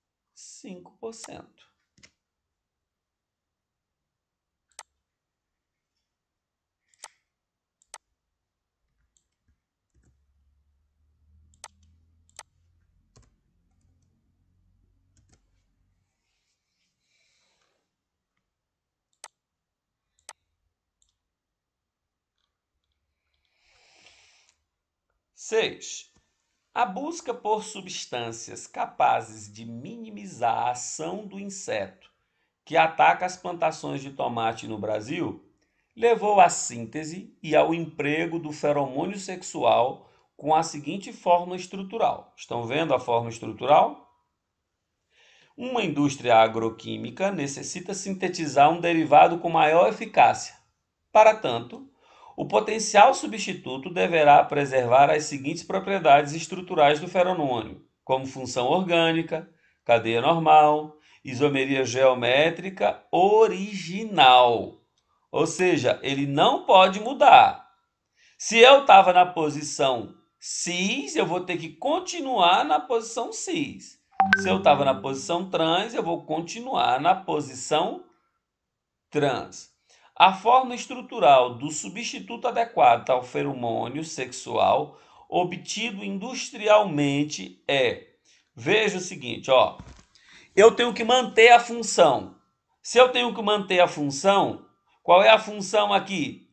6. A busca por substâncias capazes de minimizar a ação do inseto que ataca as plantações de tomate no Brasil levou à síntese e ao emprego do feromônio sexual com a seguinte fórmula estrutural. Estão vendo a fórmula estrutural? Uma indústria agroquímica necessita sintetizar um derivado com maior eficácia. Para tanto, o potencial substituto deverá preservar as seguintes propriedades estruturais do feromônio, como função orgânica, cadeia normal, isomeria geométrica original. Ou seja, ele não pode mudar. Se eu estava na posição cis, eu vou ter que continuar na posição cis. Se eu estava na posição trans, eu vou continuar na posição trans. A forma estrutural do substituto adequado ao feromônio sexual obtido industrialmente é, veja o seguinte, ó, eu tenho que manter a função. Se eu tenho que manter a função, qual é a função aqui?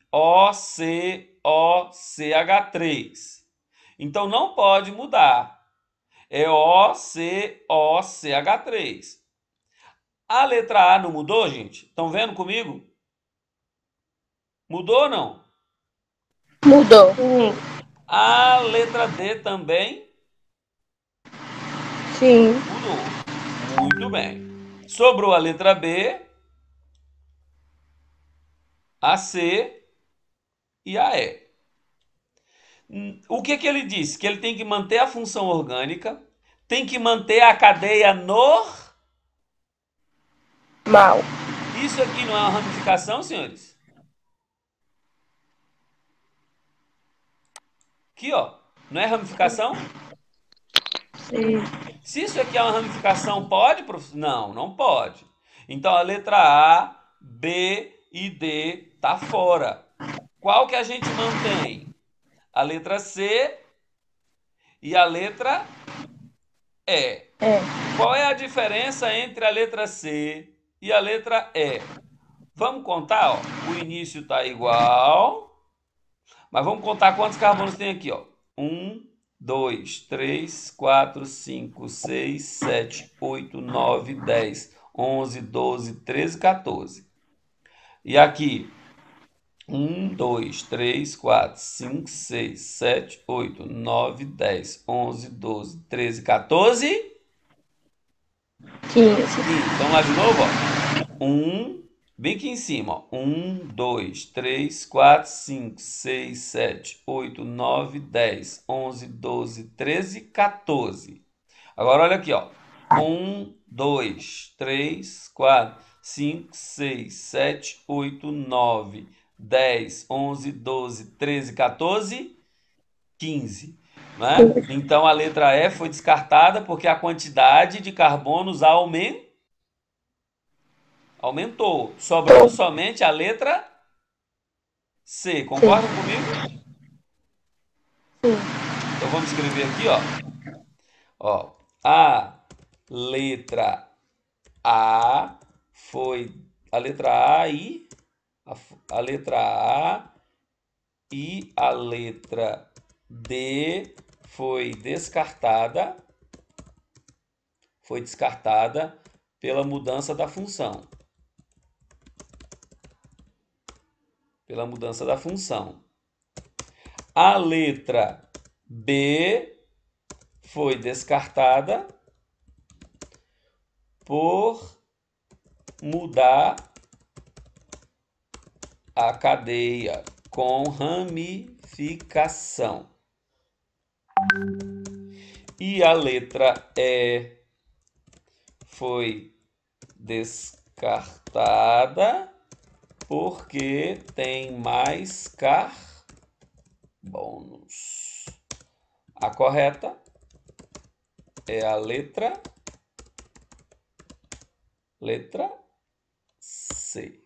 OCOCH3. Então não pode mudar. É OCOCH3. A letra A não mudou, gente? Estão vendo comigo? Mudou ou não?
Mudou.
A letra D também
Sim.
mudou. Muito bem. Sobrou a letra B, a C e a E. O que ele disse? Que ele tem que manter a função orgânica, tem que manter a cadeia normal. Isso aqui não é uma ramificação, senhores? Aqui, ó. Não é ramificação?
Sim.
Se isso aqui é uma ramificação, pode, professor? Não, não pode. Então a letra A, B e D tá fora. Qual que a gente mantém? A letra C e a letra E. Qual é a diferença entre a letra C e a letra E? Vamos contar, ó. O início tá igual, mas vamos contar quantos carbonos tem aqui, ó. 1, 2, 3, 4, 5, 6, 7, 8, 9, 10, 11, 12, 13, 14. E aqui, 1, 2, 3, 4, 5, 6, 7, 8, 9, 10, 11, 12, 13, 14.
15.
15. Então lá de novo, ó. Bem aqui em cima, ó. 1, 2, 3, 4, 5, 6, 7, 8, 9, 10, 11, 12, 13, 14. Agora olha aqui, ó. 1, 2, 3, 4, 5, 6, 7, 8, 9, 10, 11, 12, 13, 14, 15. Né? Então a letra E foi descartada porque a quantidade de carbonos aumentou, sobrando somente a letra C.
Sim.
Concordam comigo?
Sim.
Então vamos escrever aqui, ó. Ó, a letra A foi a letra A e a letra A e a letra D foi descartada pela mudança da função. Pela mudança da função. A letra B foi descartada por mudar a cadeia com ramificação. E a letra E foi descartada porque tem mais carbonos. A correta é a letra C.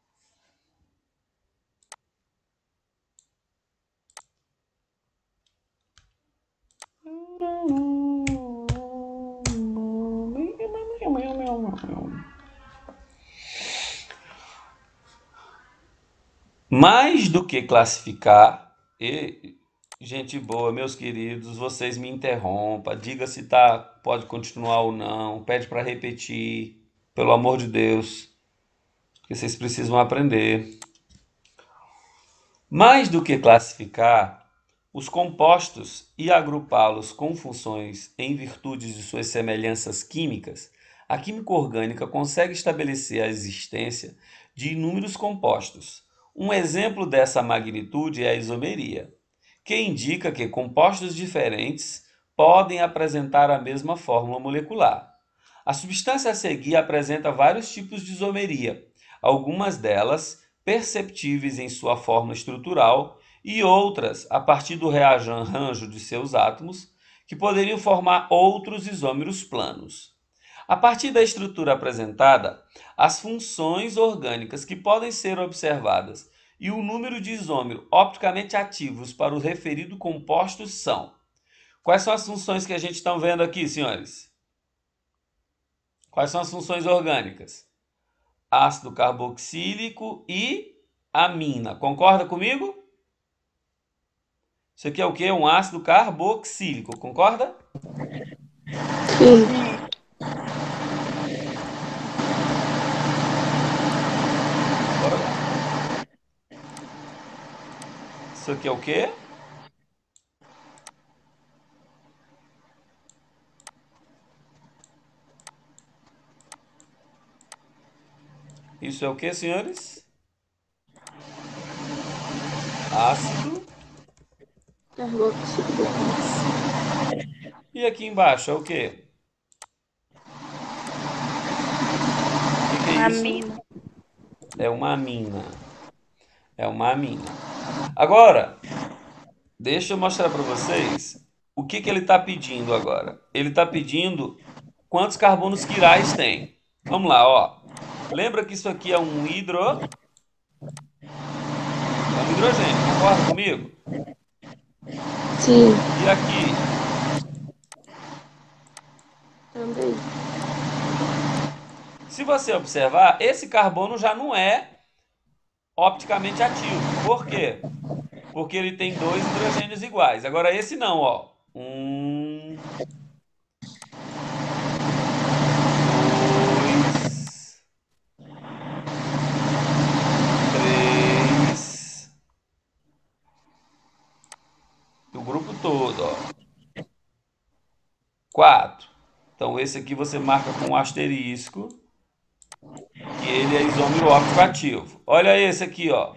Mais do que classificar, e gente boa, meus queridos, vocês me interrompam, diga se pode continuar ou não, pede para repetir, pelo amor de Deus, porque vocês precisam aprender. Mais do que classificar os compostos e agrupá-los com funções em virtude de suas semelhanças químicas, a química orgânica consegue estabelecer a existência de inúmeros compostos. Um exemplo dessa magnitude é a isomeria, que indica que compostos diferentes podem apresentar a mesma fórmula molecular. A substância a seguir apresenta vários tipos de isomeria, algumas delas perceptíveis em sua forma estrutural e outras a partir do rearranjo de seus átomos, que poderiam formar outros isômeros planos. A partir da estrutura apresentada, as funções orgânicas que podem ser observadas e o número de isômeros opticamente ativos para o referido composto são. Quais são as funções que a gente está vendo aqui, senhores? Quais são as funções orgânicas? Ácido carboxílico e amina. Concorda comigo? Isso aqui é o quê? Um ácido carboxílico. Concorda?
Sim.
Bora lá. Isso aqui é o quê? Isso é o quê, senhores? Ácido
Carboxílico.
carboxílico. E aqui embaixo é o quê? O que é isso?
Amina.
É uma amina. É uma amina. Agora, deixa eu mostrar para vocês o que ele está pedindo agora. Ele está pedindo quantos carbonos quirais tem. Vamos lá, ó. Lembra que isso aqui é um hidrogênio, concorda comigo?
Sim.
E aqui?
Também.
Se você observar, esse carbono já não é opticamente ativo. Por quê? Porque ele tem dois hidrogênios iguais. Agora esse não, ó. Dois, três. Do grupo todo, ó. 4. Então, esse aqui você marca com um asterisco, que ele é isômero óptico ativo. Olha esse aqui, ó.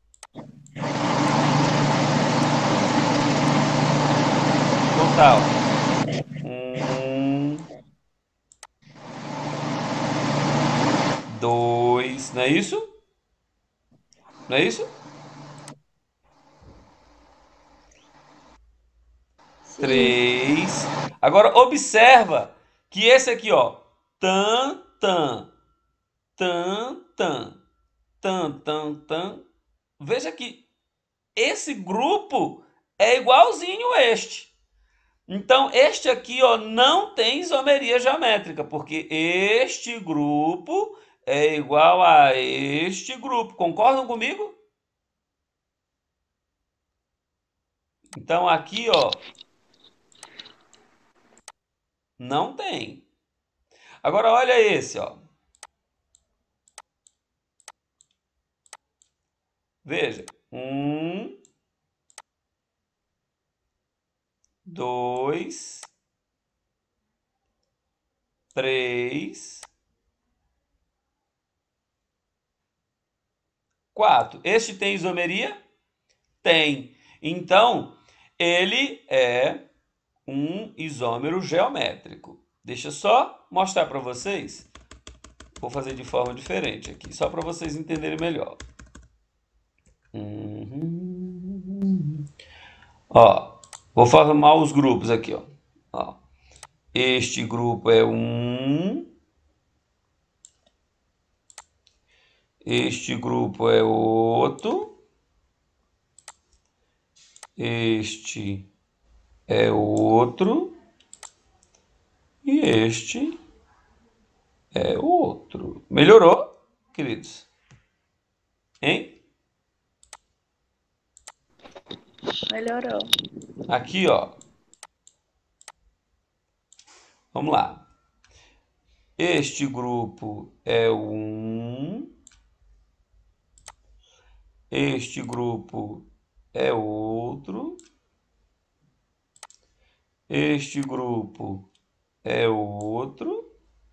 Total. 2, não é isso? Não é isso? 3. Agora observa que esse aqui, ó, tan, tan, tan, tan, tan, tan, tan. Veja que esse grupo é igualzinho a este. Então, este aqui, ó, não tem isomeria geométrica, porque este grupo é igual a este grupo. Concordam comigo? Então, aqui, ó, não tem. Agora, olha esse, ó. Veja. 2, 3, 4. Este tem isomeria? Tem. Então, ele é um isômero geométrico. Deixa eu só mostrar para vocês. Vou fazer de forma diferente aqui, só para vocês entenderem melhor. Ó, vou formar os grupos aqui, ó. Este grupo é 1. Este grupo é outro. Este é outro. E este é outro. Melhorou, queridos? Hein?
Melhorou.
Aqui, ó. Vamos lá. Este grupo é o 1. Este grupo é outro. Este grupo é outro.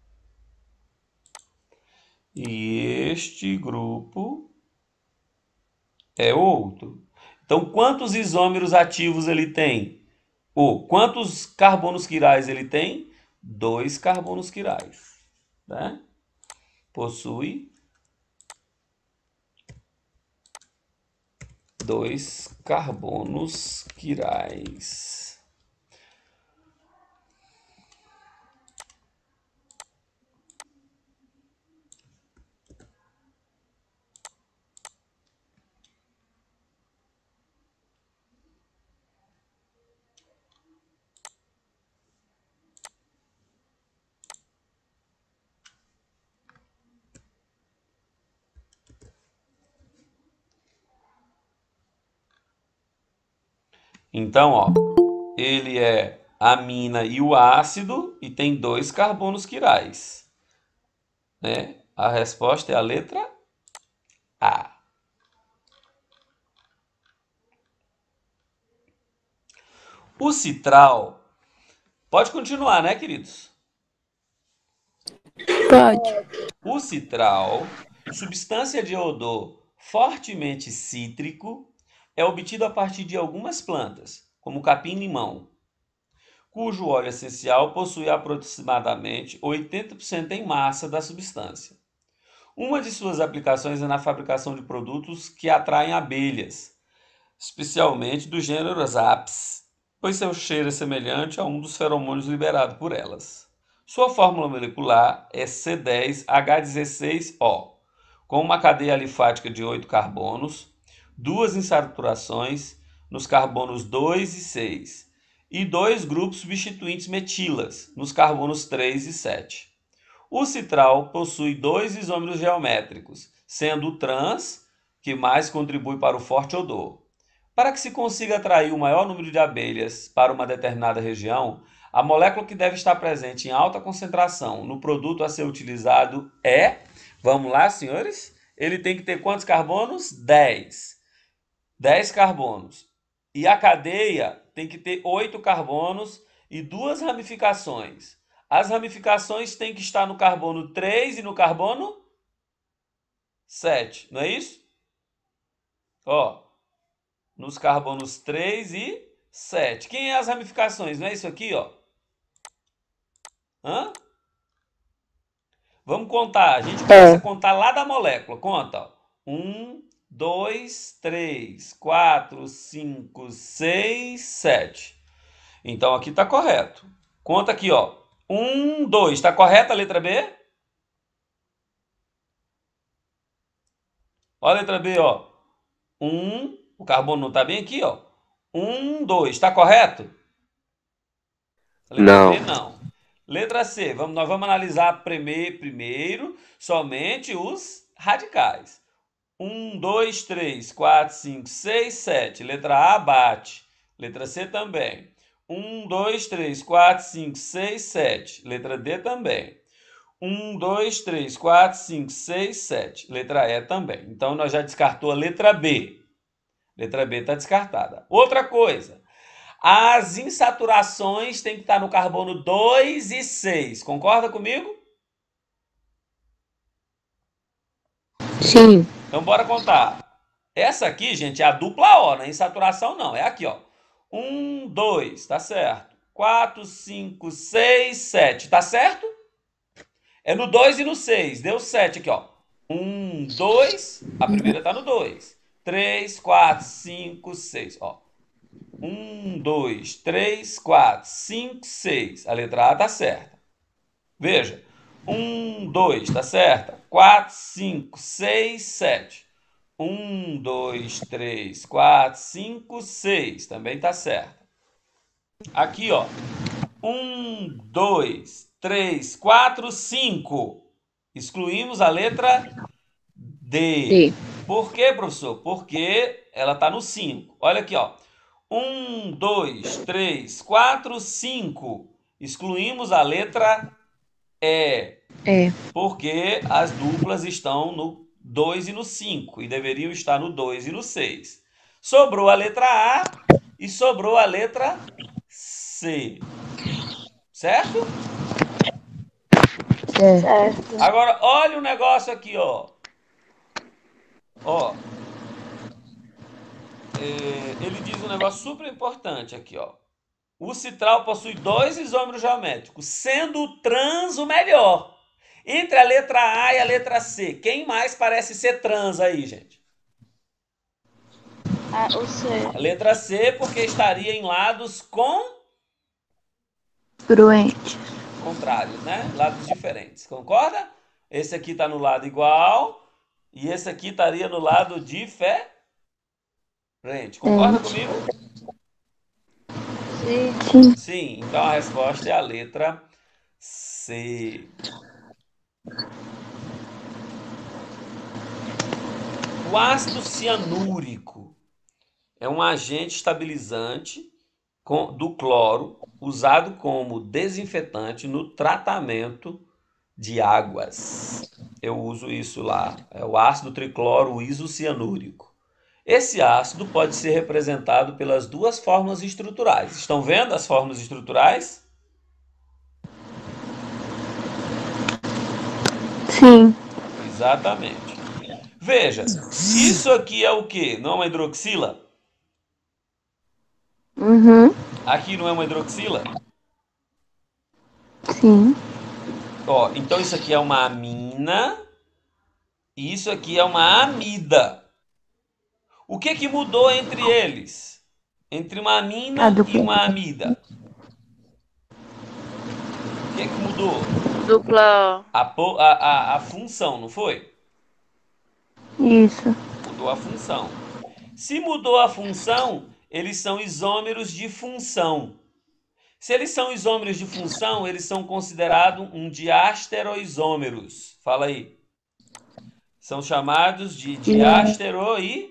E este grupo é outro. Então, quantos isômeros ativos ele tem? Ou quantos carbonos quirais ele tem? 2 carbonos quirais. Né? Possui 2 carbonos quirais. Então, ó, ele é a amina e o ácido e tem 2 carbonos quirais. Né? A resposta é a letra A. O citral... Pode continuar, né, queridos?
Pode.
O citral, substância de odor fortemente cítrico, é obtido a partir de algumas plantas, como capim-limão, cujo óleo essencial possui aproximadamente 80% em massa da substância. Uma de suas aplicações é na fabricação de produtos que atraem abelhas, especialmente do gênero Apis, pois seu cheiro é semelhante a um dos feromônios liberados por elas. Sua fórmula molecular é C10H16O, com uma cadeia alifática de 8 carbonos, 2 insaturações nos carbonos 2 e 6, e 2 grupos substituintes metilas nos carbonos 3 e 7. O citral possui 2 isômeros geométricos, sendo o trans, que mais contribui para o forte odor. Para que se consiga atrair o maior número de abelhas para uma determinada região, a molécula que deve estar presente em alta concentração no produto a ser utilizado é... Vamos lá, senhores? Ele tem que ter quantos carbonos? 10. 10 carbonos. E a cadeia tem que ter 8 carbonos e 2 ramificações. As ramificações têm que estar no carbono 3 e no carbono 7, não é isso? Ó, nos carbonos 3 e 7. Quem é as ramificações? Não é isso aqui, ó? Hã? Vamos contar. A gente começa a contar lá da molécula. Conta, ó. 1, 2, 3, 4, 5, 6, 7. Então aqui está correto. Conta aqui, ó. 1, 2. Está correta a letra B? Olha a letra B, ó. 1, o carbono não está bem aqui, ó. 1, 2. Está correto? A letra B, não. Letra C, nós vamos analisar primeiro somente os radicais. 1, 2, 3, 4, 5, 6, 7. Letra A bate. Letra C também. 1, 2, 3, 4, 5, 6, 7. Letra D também. 1, 2, 3, 4, 5, 6, 7. Letra E também. Então, nós já descartou a letra B. Letra B está descartada. Outra coisa. As insaturações têm que estar no carbono 2 e 6. Concorda comigo?
Sim.
Então, bora contar. Essa aqui, gente, é a dupla O, não é insaturação, não. É aqui, ó. 1, 2, tá certo. 4, 5, 6, 7, tá certo? É no 2 e no 6. Deu 7 aqui, ó. 1, 2. A primeira tá no 2. 3, 4, 5, 6. Ó. 1, 2, 3, 4, 5, 6. A letra A tá certa. Veja. 1, 2, tá certa. 4, 5, 6, 7. 1, 2, 3, 4, 5, 6. Também tá certa. Aqui, ó. 1, 2, 3, 4, 5. Excluímos a letra D. Por quê, professor? Porque ela está no 5. Olha aqui, ó. 1, 2, 3, 4, 5. Excluímos a letra E. Porque as duplas estão no 2 e no 5 e deveriam estar no 2 e no 6. Sobrou a letra A e sobrou a letra C. Certo?
Certo.
Agora, olha o negócio aqui, ó. Ó. Ele diz um negócio super importante aqui, ó. O citral possui 2 isômeros geométricos, sendo o trans o melhor. Entre a letra A e a letra C, quem mais parece ser trans aí, gente?
O C.
A letra C, porque estaria em lados
Cruente.
contrários, né? Lados diferentes. Concorda? Esse aqui está no lado igual e esse aqui estaria no lado diferente. Concorda comigo?
Sim.
Sim. Então a resposta é a letra C. O ácido cianúrico é um agente estabilizante do cloro usado como desinfetante no tratamento de águas. Eu uso isso lá. É o ácido tricloro isocianúrico. Esse ácido pode ser representado pelas duas formas estruturais. Estão vendo as formas estruturais?
Sim.
Exatamente. Veja, isso aqui é o quê? Não é uma hidroxila?
Uhum.
Aqui não é uma hidroxila?
Sim.
Ó, então isso aqui é uma amina e isso aqui é uma amida. O que que mudou entre eles? Entre uma amina e uma amida? O que que mudou?
Dupla
A função, não foi?
Isso.
Mudou a função. Se mudou a função, eles são isômeros de função. Se eles são isômeros de função, eles são considerados um diastereoisômeros. Fala aí. São chamados de diastereoisômeros.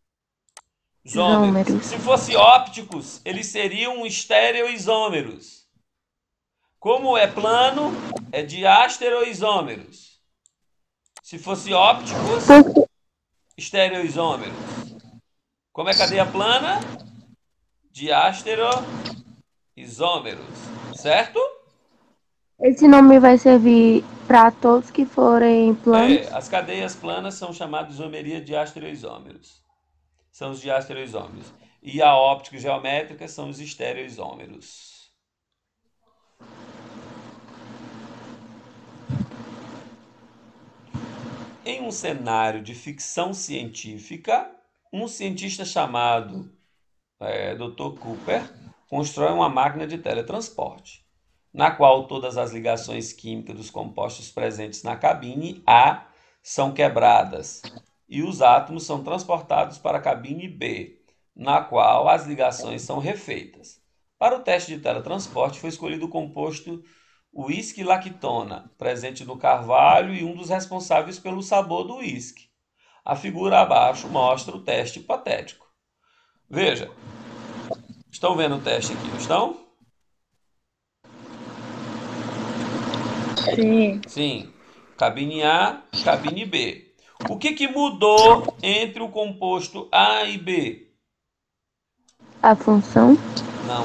Se fosse ópticos, eles seriam estereoisômeros. Como é plano, é diastereoisômeros. Se fosse ópticos, estereoisômeros. Como é cadeia plana? Diastereoisômeros. Certo?
Esse nome vai servir para todos que forem planos?
As cadeias planas são chamadas de isomeria de estereoisômeros. São os diastereoisômeros. E a óptica geométrica são os estereoisômeros. Em um cenário de ficção científica, um cientista chamado Dr. Cooper constrói uma máquina de teletransporte, na qual todas as ligações químicas dos compostos presentes na cabine A são quebradas e os átomos são transportados para a cabine B, na qual as ligações são refeitas. Para o teste de teletransporte foi escolhido o composto uísque-lactona, presente no carvalho e um dos responsáveis pelo sabor do uísque. A figura abaixo mostra o teste hipotético. Veja, estão vendo o teste aqui, não estão?
Sim.
Sim. Cabine A, cabine B. O que mudou entre o composto A e B?
A função?
Não,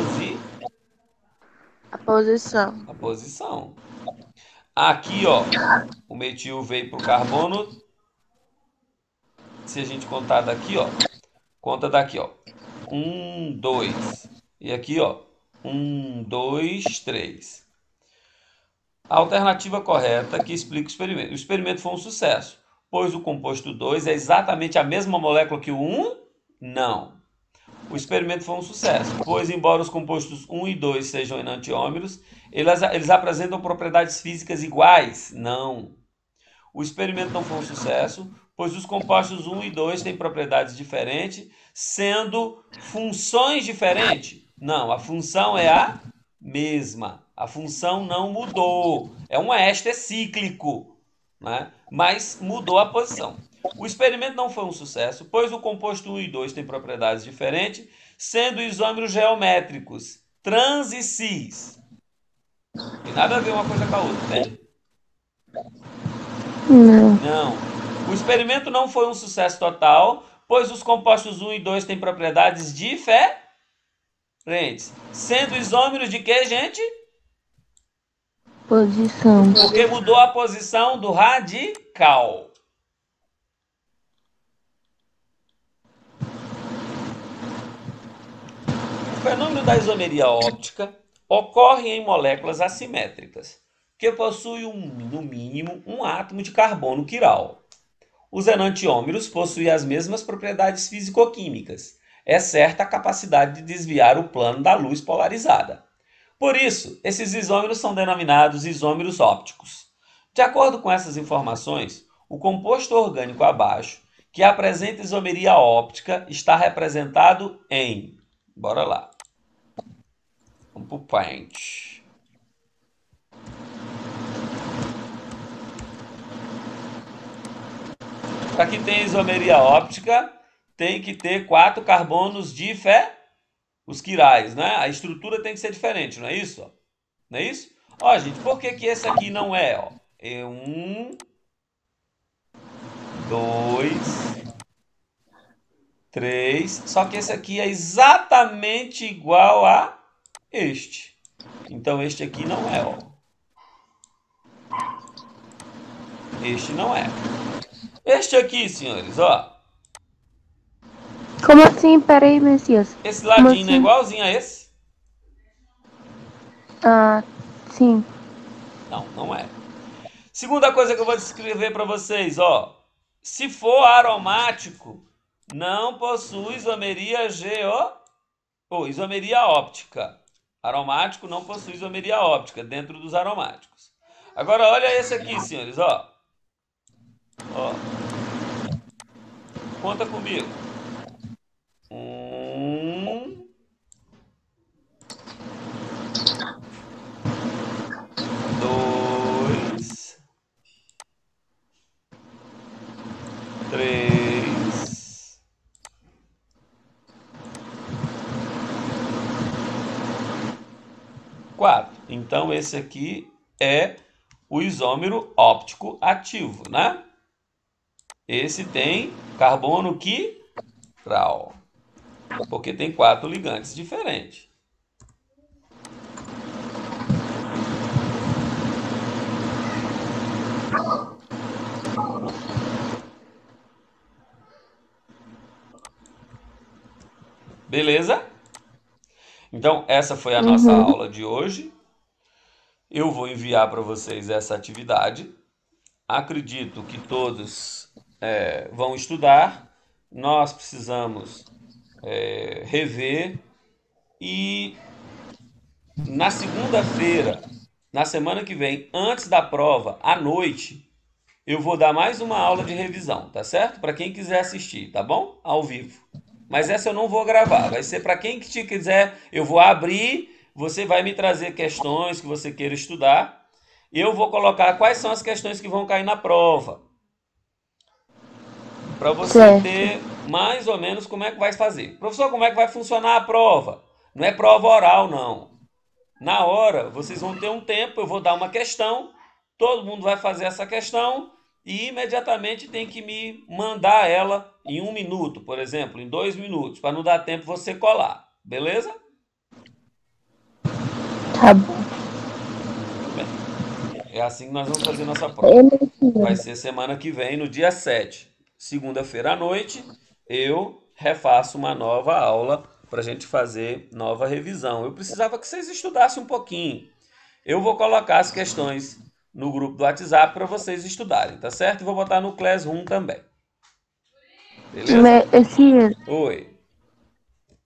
A posição.
a posição. Aqui, ó, o metil veio para o carbono. Se a gente contar daqui, ó, conta daqui, ó. 1, 2. E aqui, ó, 1, 2, 3. A alternativa correta que explica o experimento. O experimento foi um sucesso, pois o composto 2 é exatamente a mesma molécula que o 1? Não. O experimento foi um sucesso, pois embora os compostos 1 e 2 sejam enantiômeros, eles apresentam propriedades físicas iguais? Não. O experimento não foi um sucesso, pois os compostos 1 e 2 têm propriedades diferentes, sendo funções diferentes? Não, a função é a mesma. A função não mudou. É um éster cíclico, né? Mas mudou a posição. O experimento não foi um sucesso, pois o composto 1 e 2 têm propriedades diferentes, sendo isômeros geométricos, trans e cis. Tem nada a ver uma coisa com a outra, tem?
Não.
Não. O experimento não foi um sucesso total, pois os compostos 1 e 2 têm propriedades diferentes. Sendo isômeros de quê, gente?
Posição.
Porque mudou a posição do radical. O fenômeno da isomeria óptica ocorre em moléculas assimétricas, que possuem no mínimo um átomo de carbono quiral. Os enantiômeros possuem as mesmas propriedades físico-químicas, exceto a capacidade de desviar o plano da luz polarizada. Por isso, esses isômeros são denominados isômeros ópticos. De acordo com essas informações, o composto orgânico abaixo, que apresenta isomeria óptica, está representado em... Bora lá. Vamos para o paint. Para que tenha isomeria óptica, tem que ter 4 carbonos os quirais, né? A estrutura tem que ser diferente, não é isso? Não é isso? Ó, gente, por que esse aqui não é? Ó? É 1, 2, 3. Só que esse aqui é exatamente igual a este. Então, este aqui não é, ó. Este não é. Este aqui, senhores, ó.
Como assim? Peraí, Messias.
Esse ladinho
assim?
é igualzinho a esse?
Ah, sim.
Não, não é. Segunda coisa que eu vou descrever para vocês, ó. Se for aromático, não possui isomeria isomeria óptica. Aromático não possui isomeria óptica dentro dos aromáticos. Agora olha esse aqui, senhores, ó. Ó. Conta comigo. 1, 2, 3, 4. Então esse aqui é o isômero óptico ativo, né? Esse tem carbono quiral, porque tem 4 ligantes diferentes. Beleza? Então, essa foi a nossa
Uhum.
aula de hoje. Eu vou enviar para vocês essa atividade. Acredito que todos vão estudar. Nós precisamos rever e na segunda-feira, na semana que vem, antes da prova, à noite, eu vou dar mais uma aula de revisão, tá certo? Para quem quiser assistir, tá bom? Ao vivo. Mas essa eu não vou gravar, vai ser para quem que te quiser, eu vou abrir, você vai me trazer questões que você queira estudar, e eu vou colocar quais são as questões que vão cair na prova, para você
Certo.
ter mais ou menos como é que vai fazer. Professor, como é que vai funcionar a prova? Não é prova oral, não. Na hora, vocês vão ter um tempo, eu vou dar uma questão, todo mundo vai fazer essa questão e imediatamente tem que me mandar ela em 1 minuto, por exemplo, em 2 minutos, para não dar tempo você colar. Beleza?
Tá bom.
Muito bem. É assim que nós vamos fazer nossa prova. Vai
Beleza.
ser semana que vem, no dia 7, segunda-feira à noite, eu refaço uma nova aula para a gente fazer nova revisão. Eu precisava que vocês estudassem um pouquinho. Eu vou colocar as questões no grupo do WhatsApp para vocês estudarem, tá certo? E vou botar no Classroom também. Beleza?
Esse
Oi.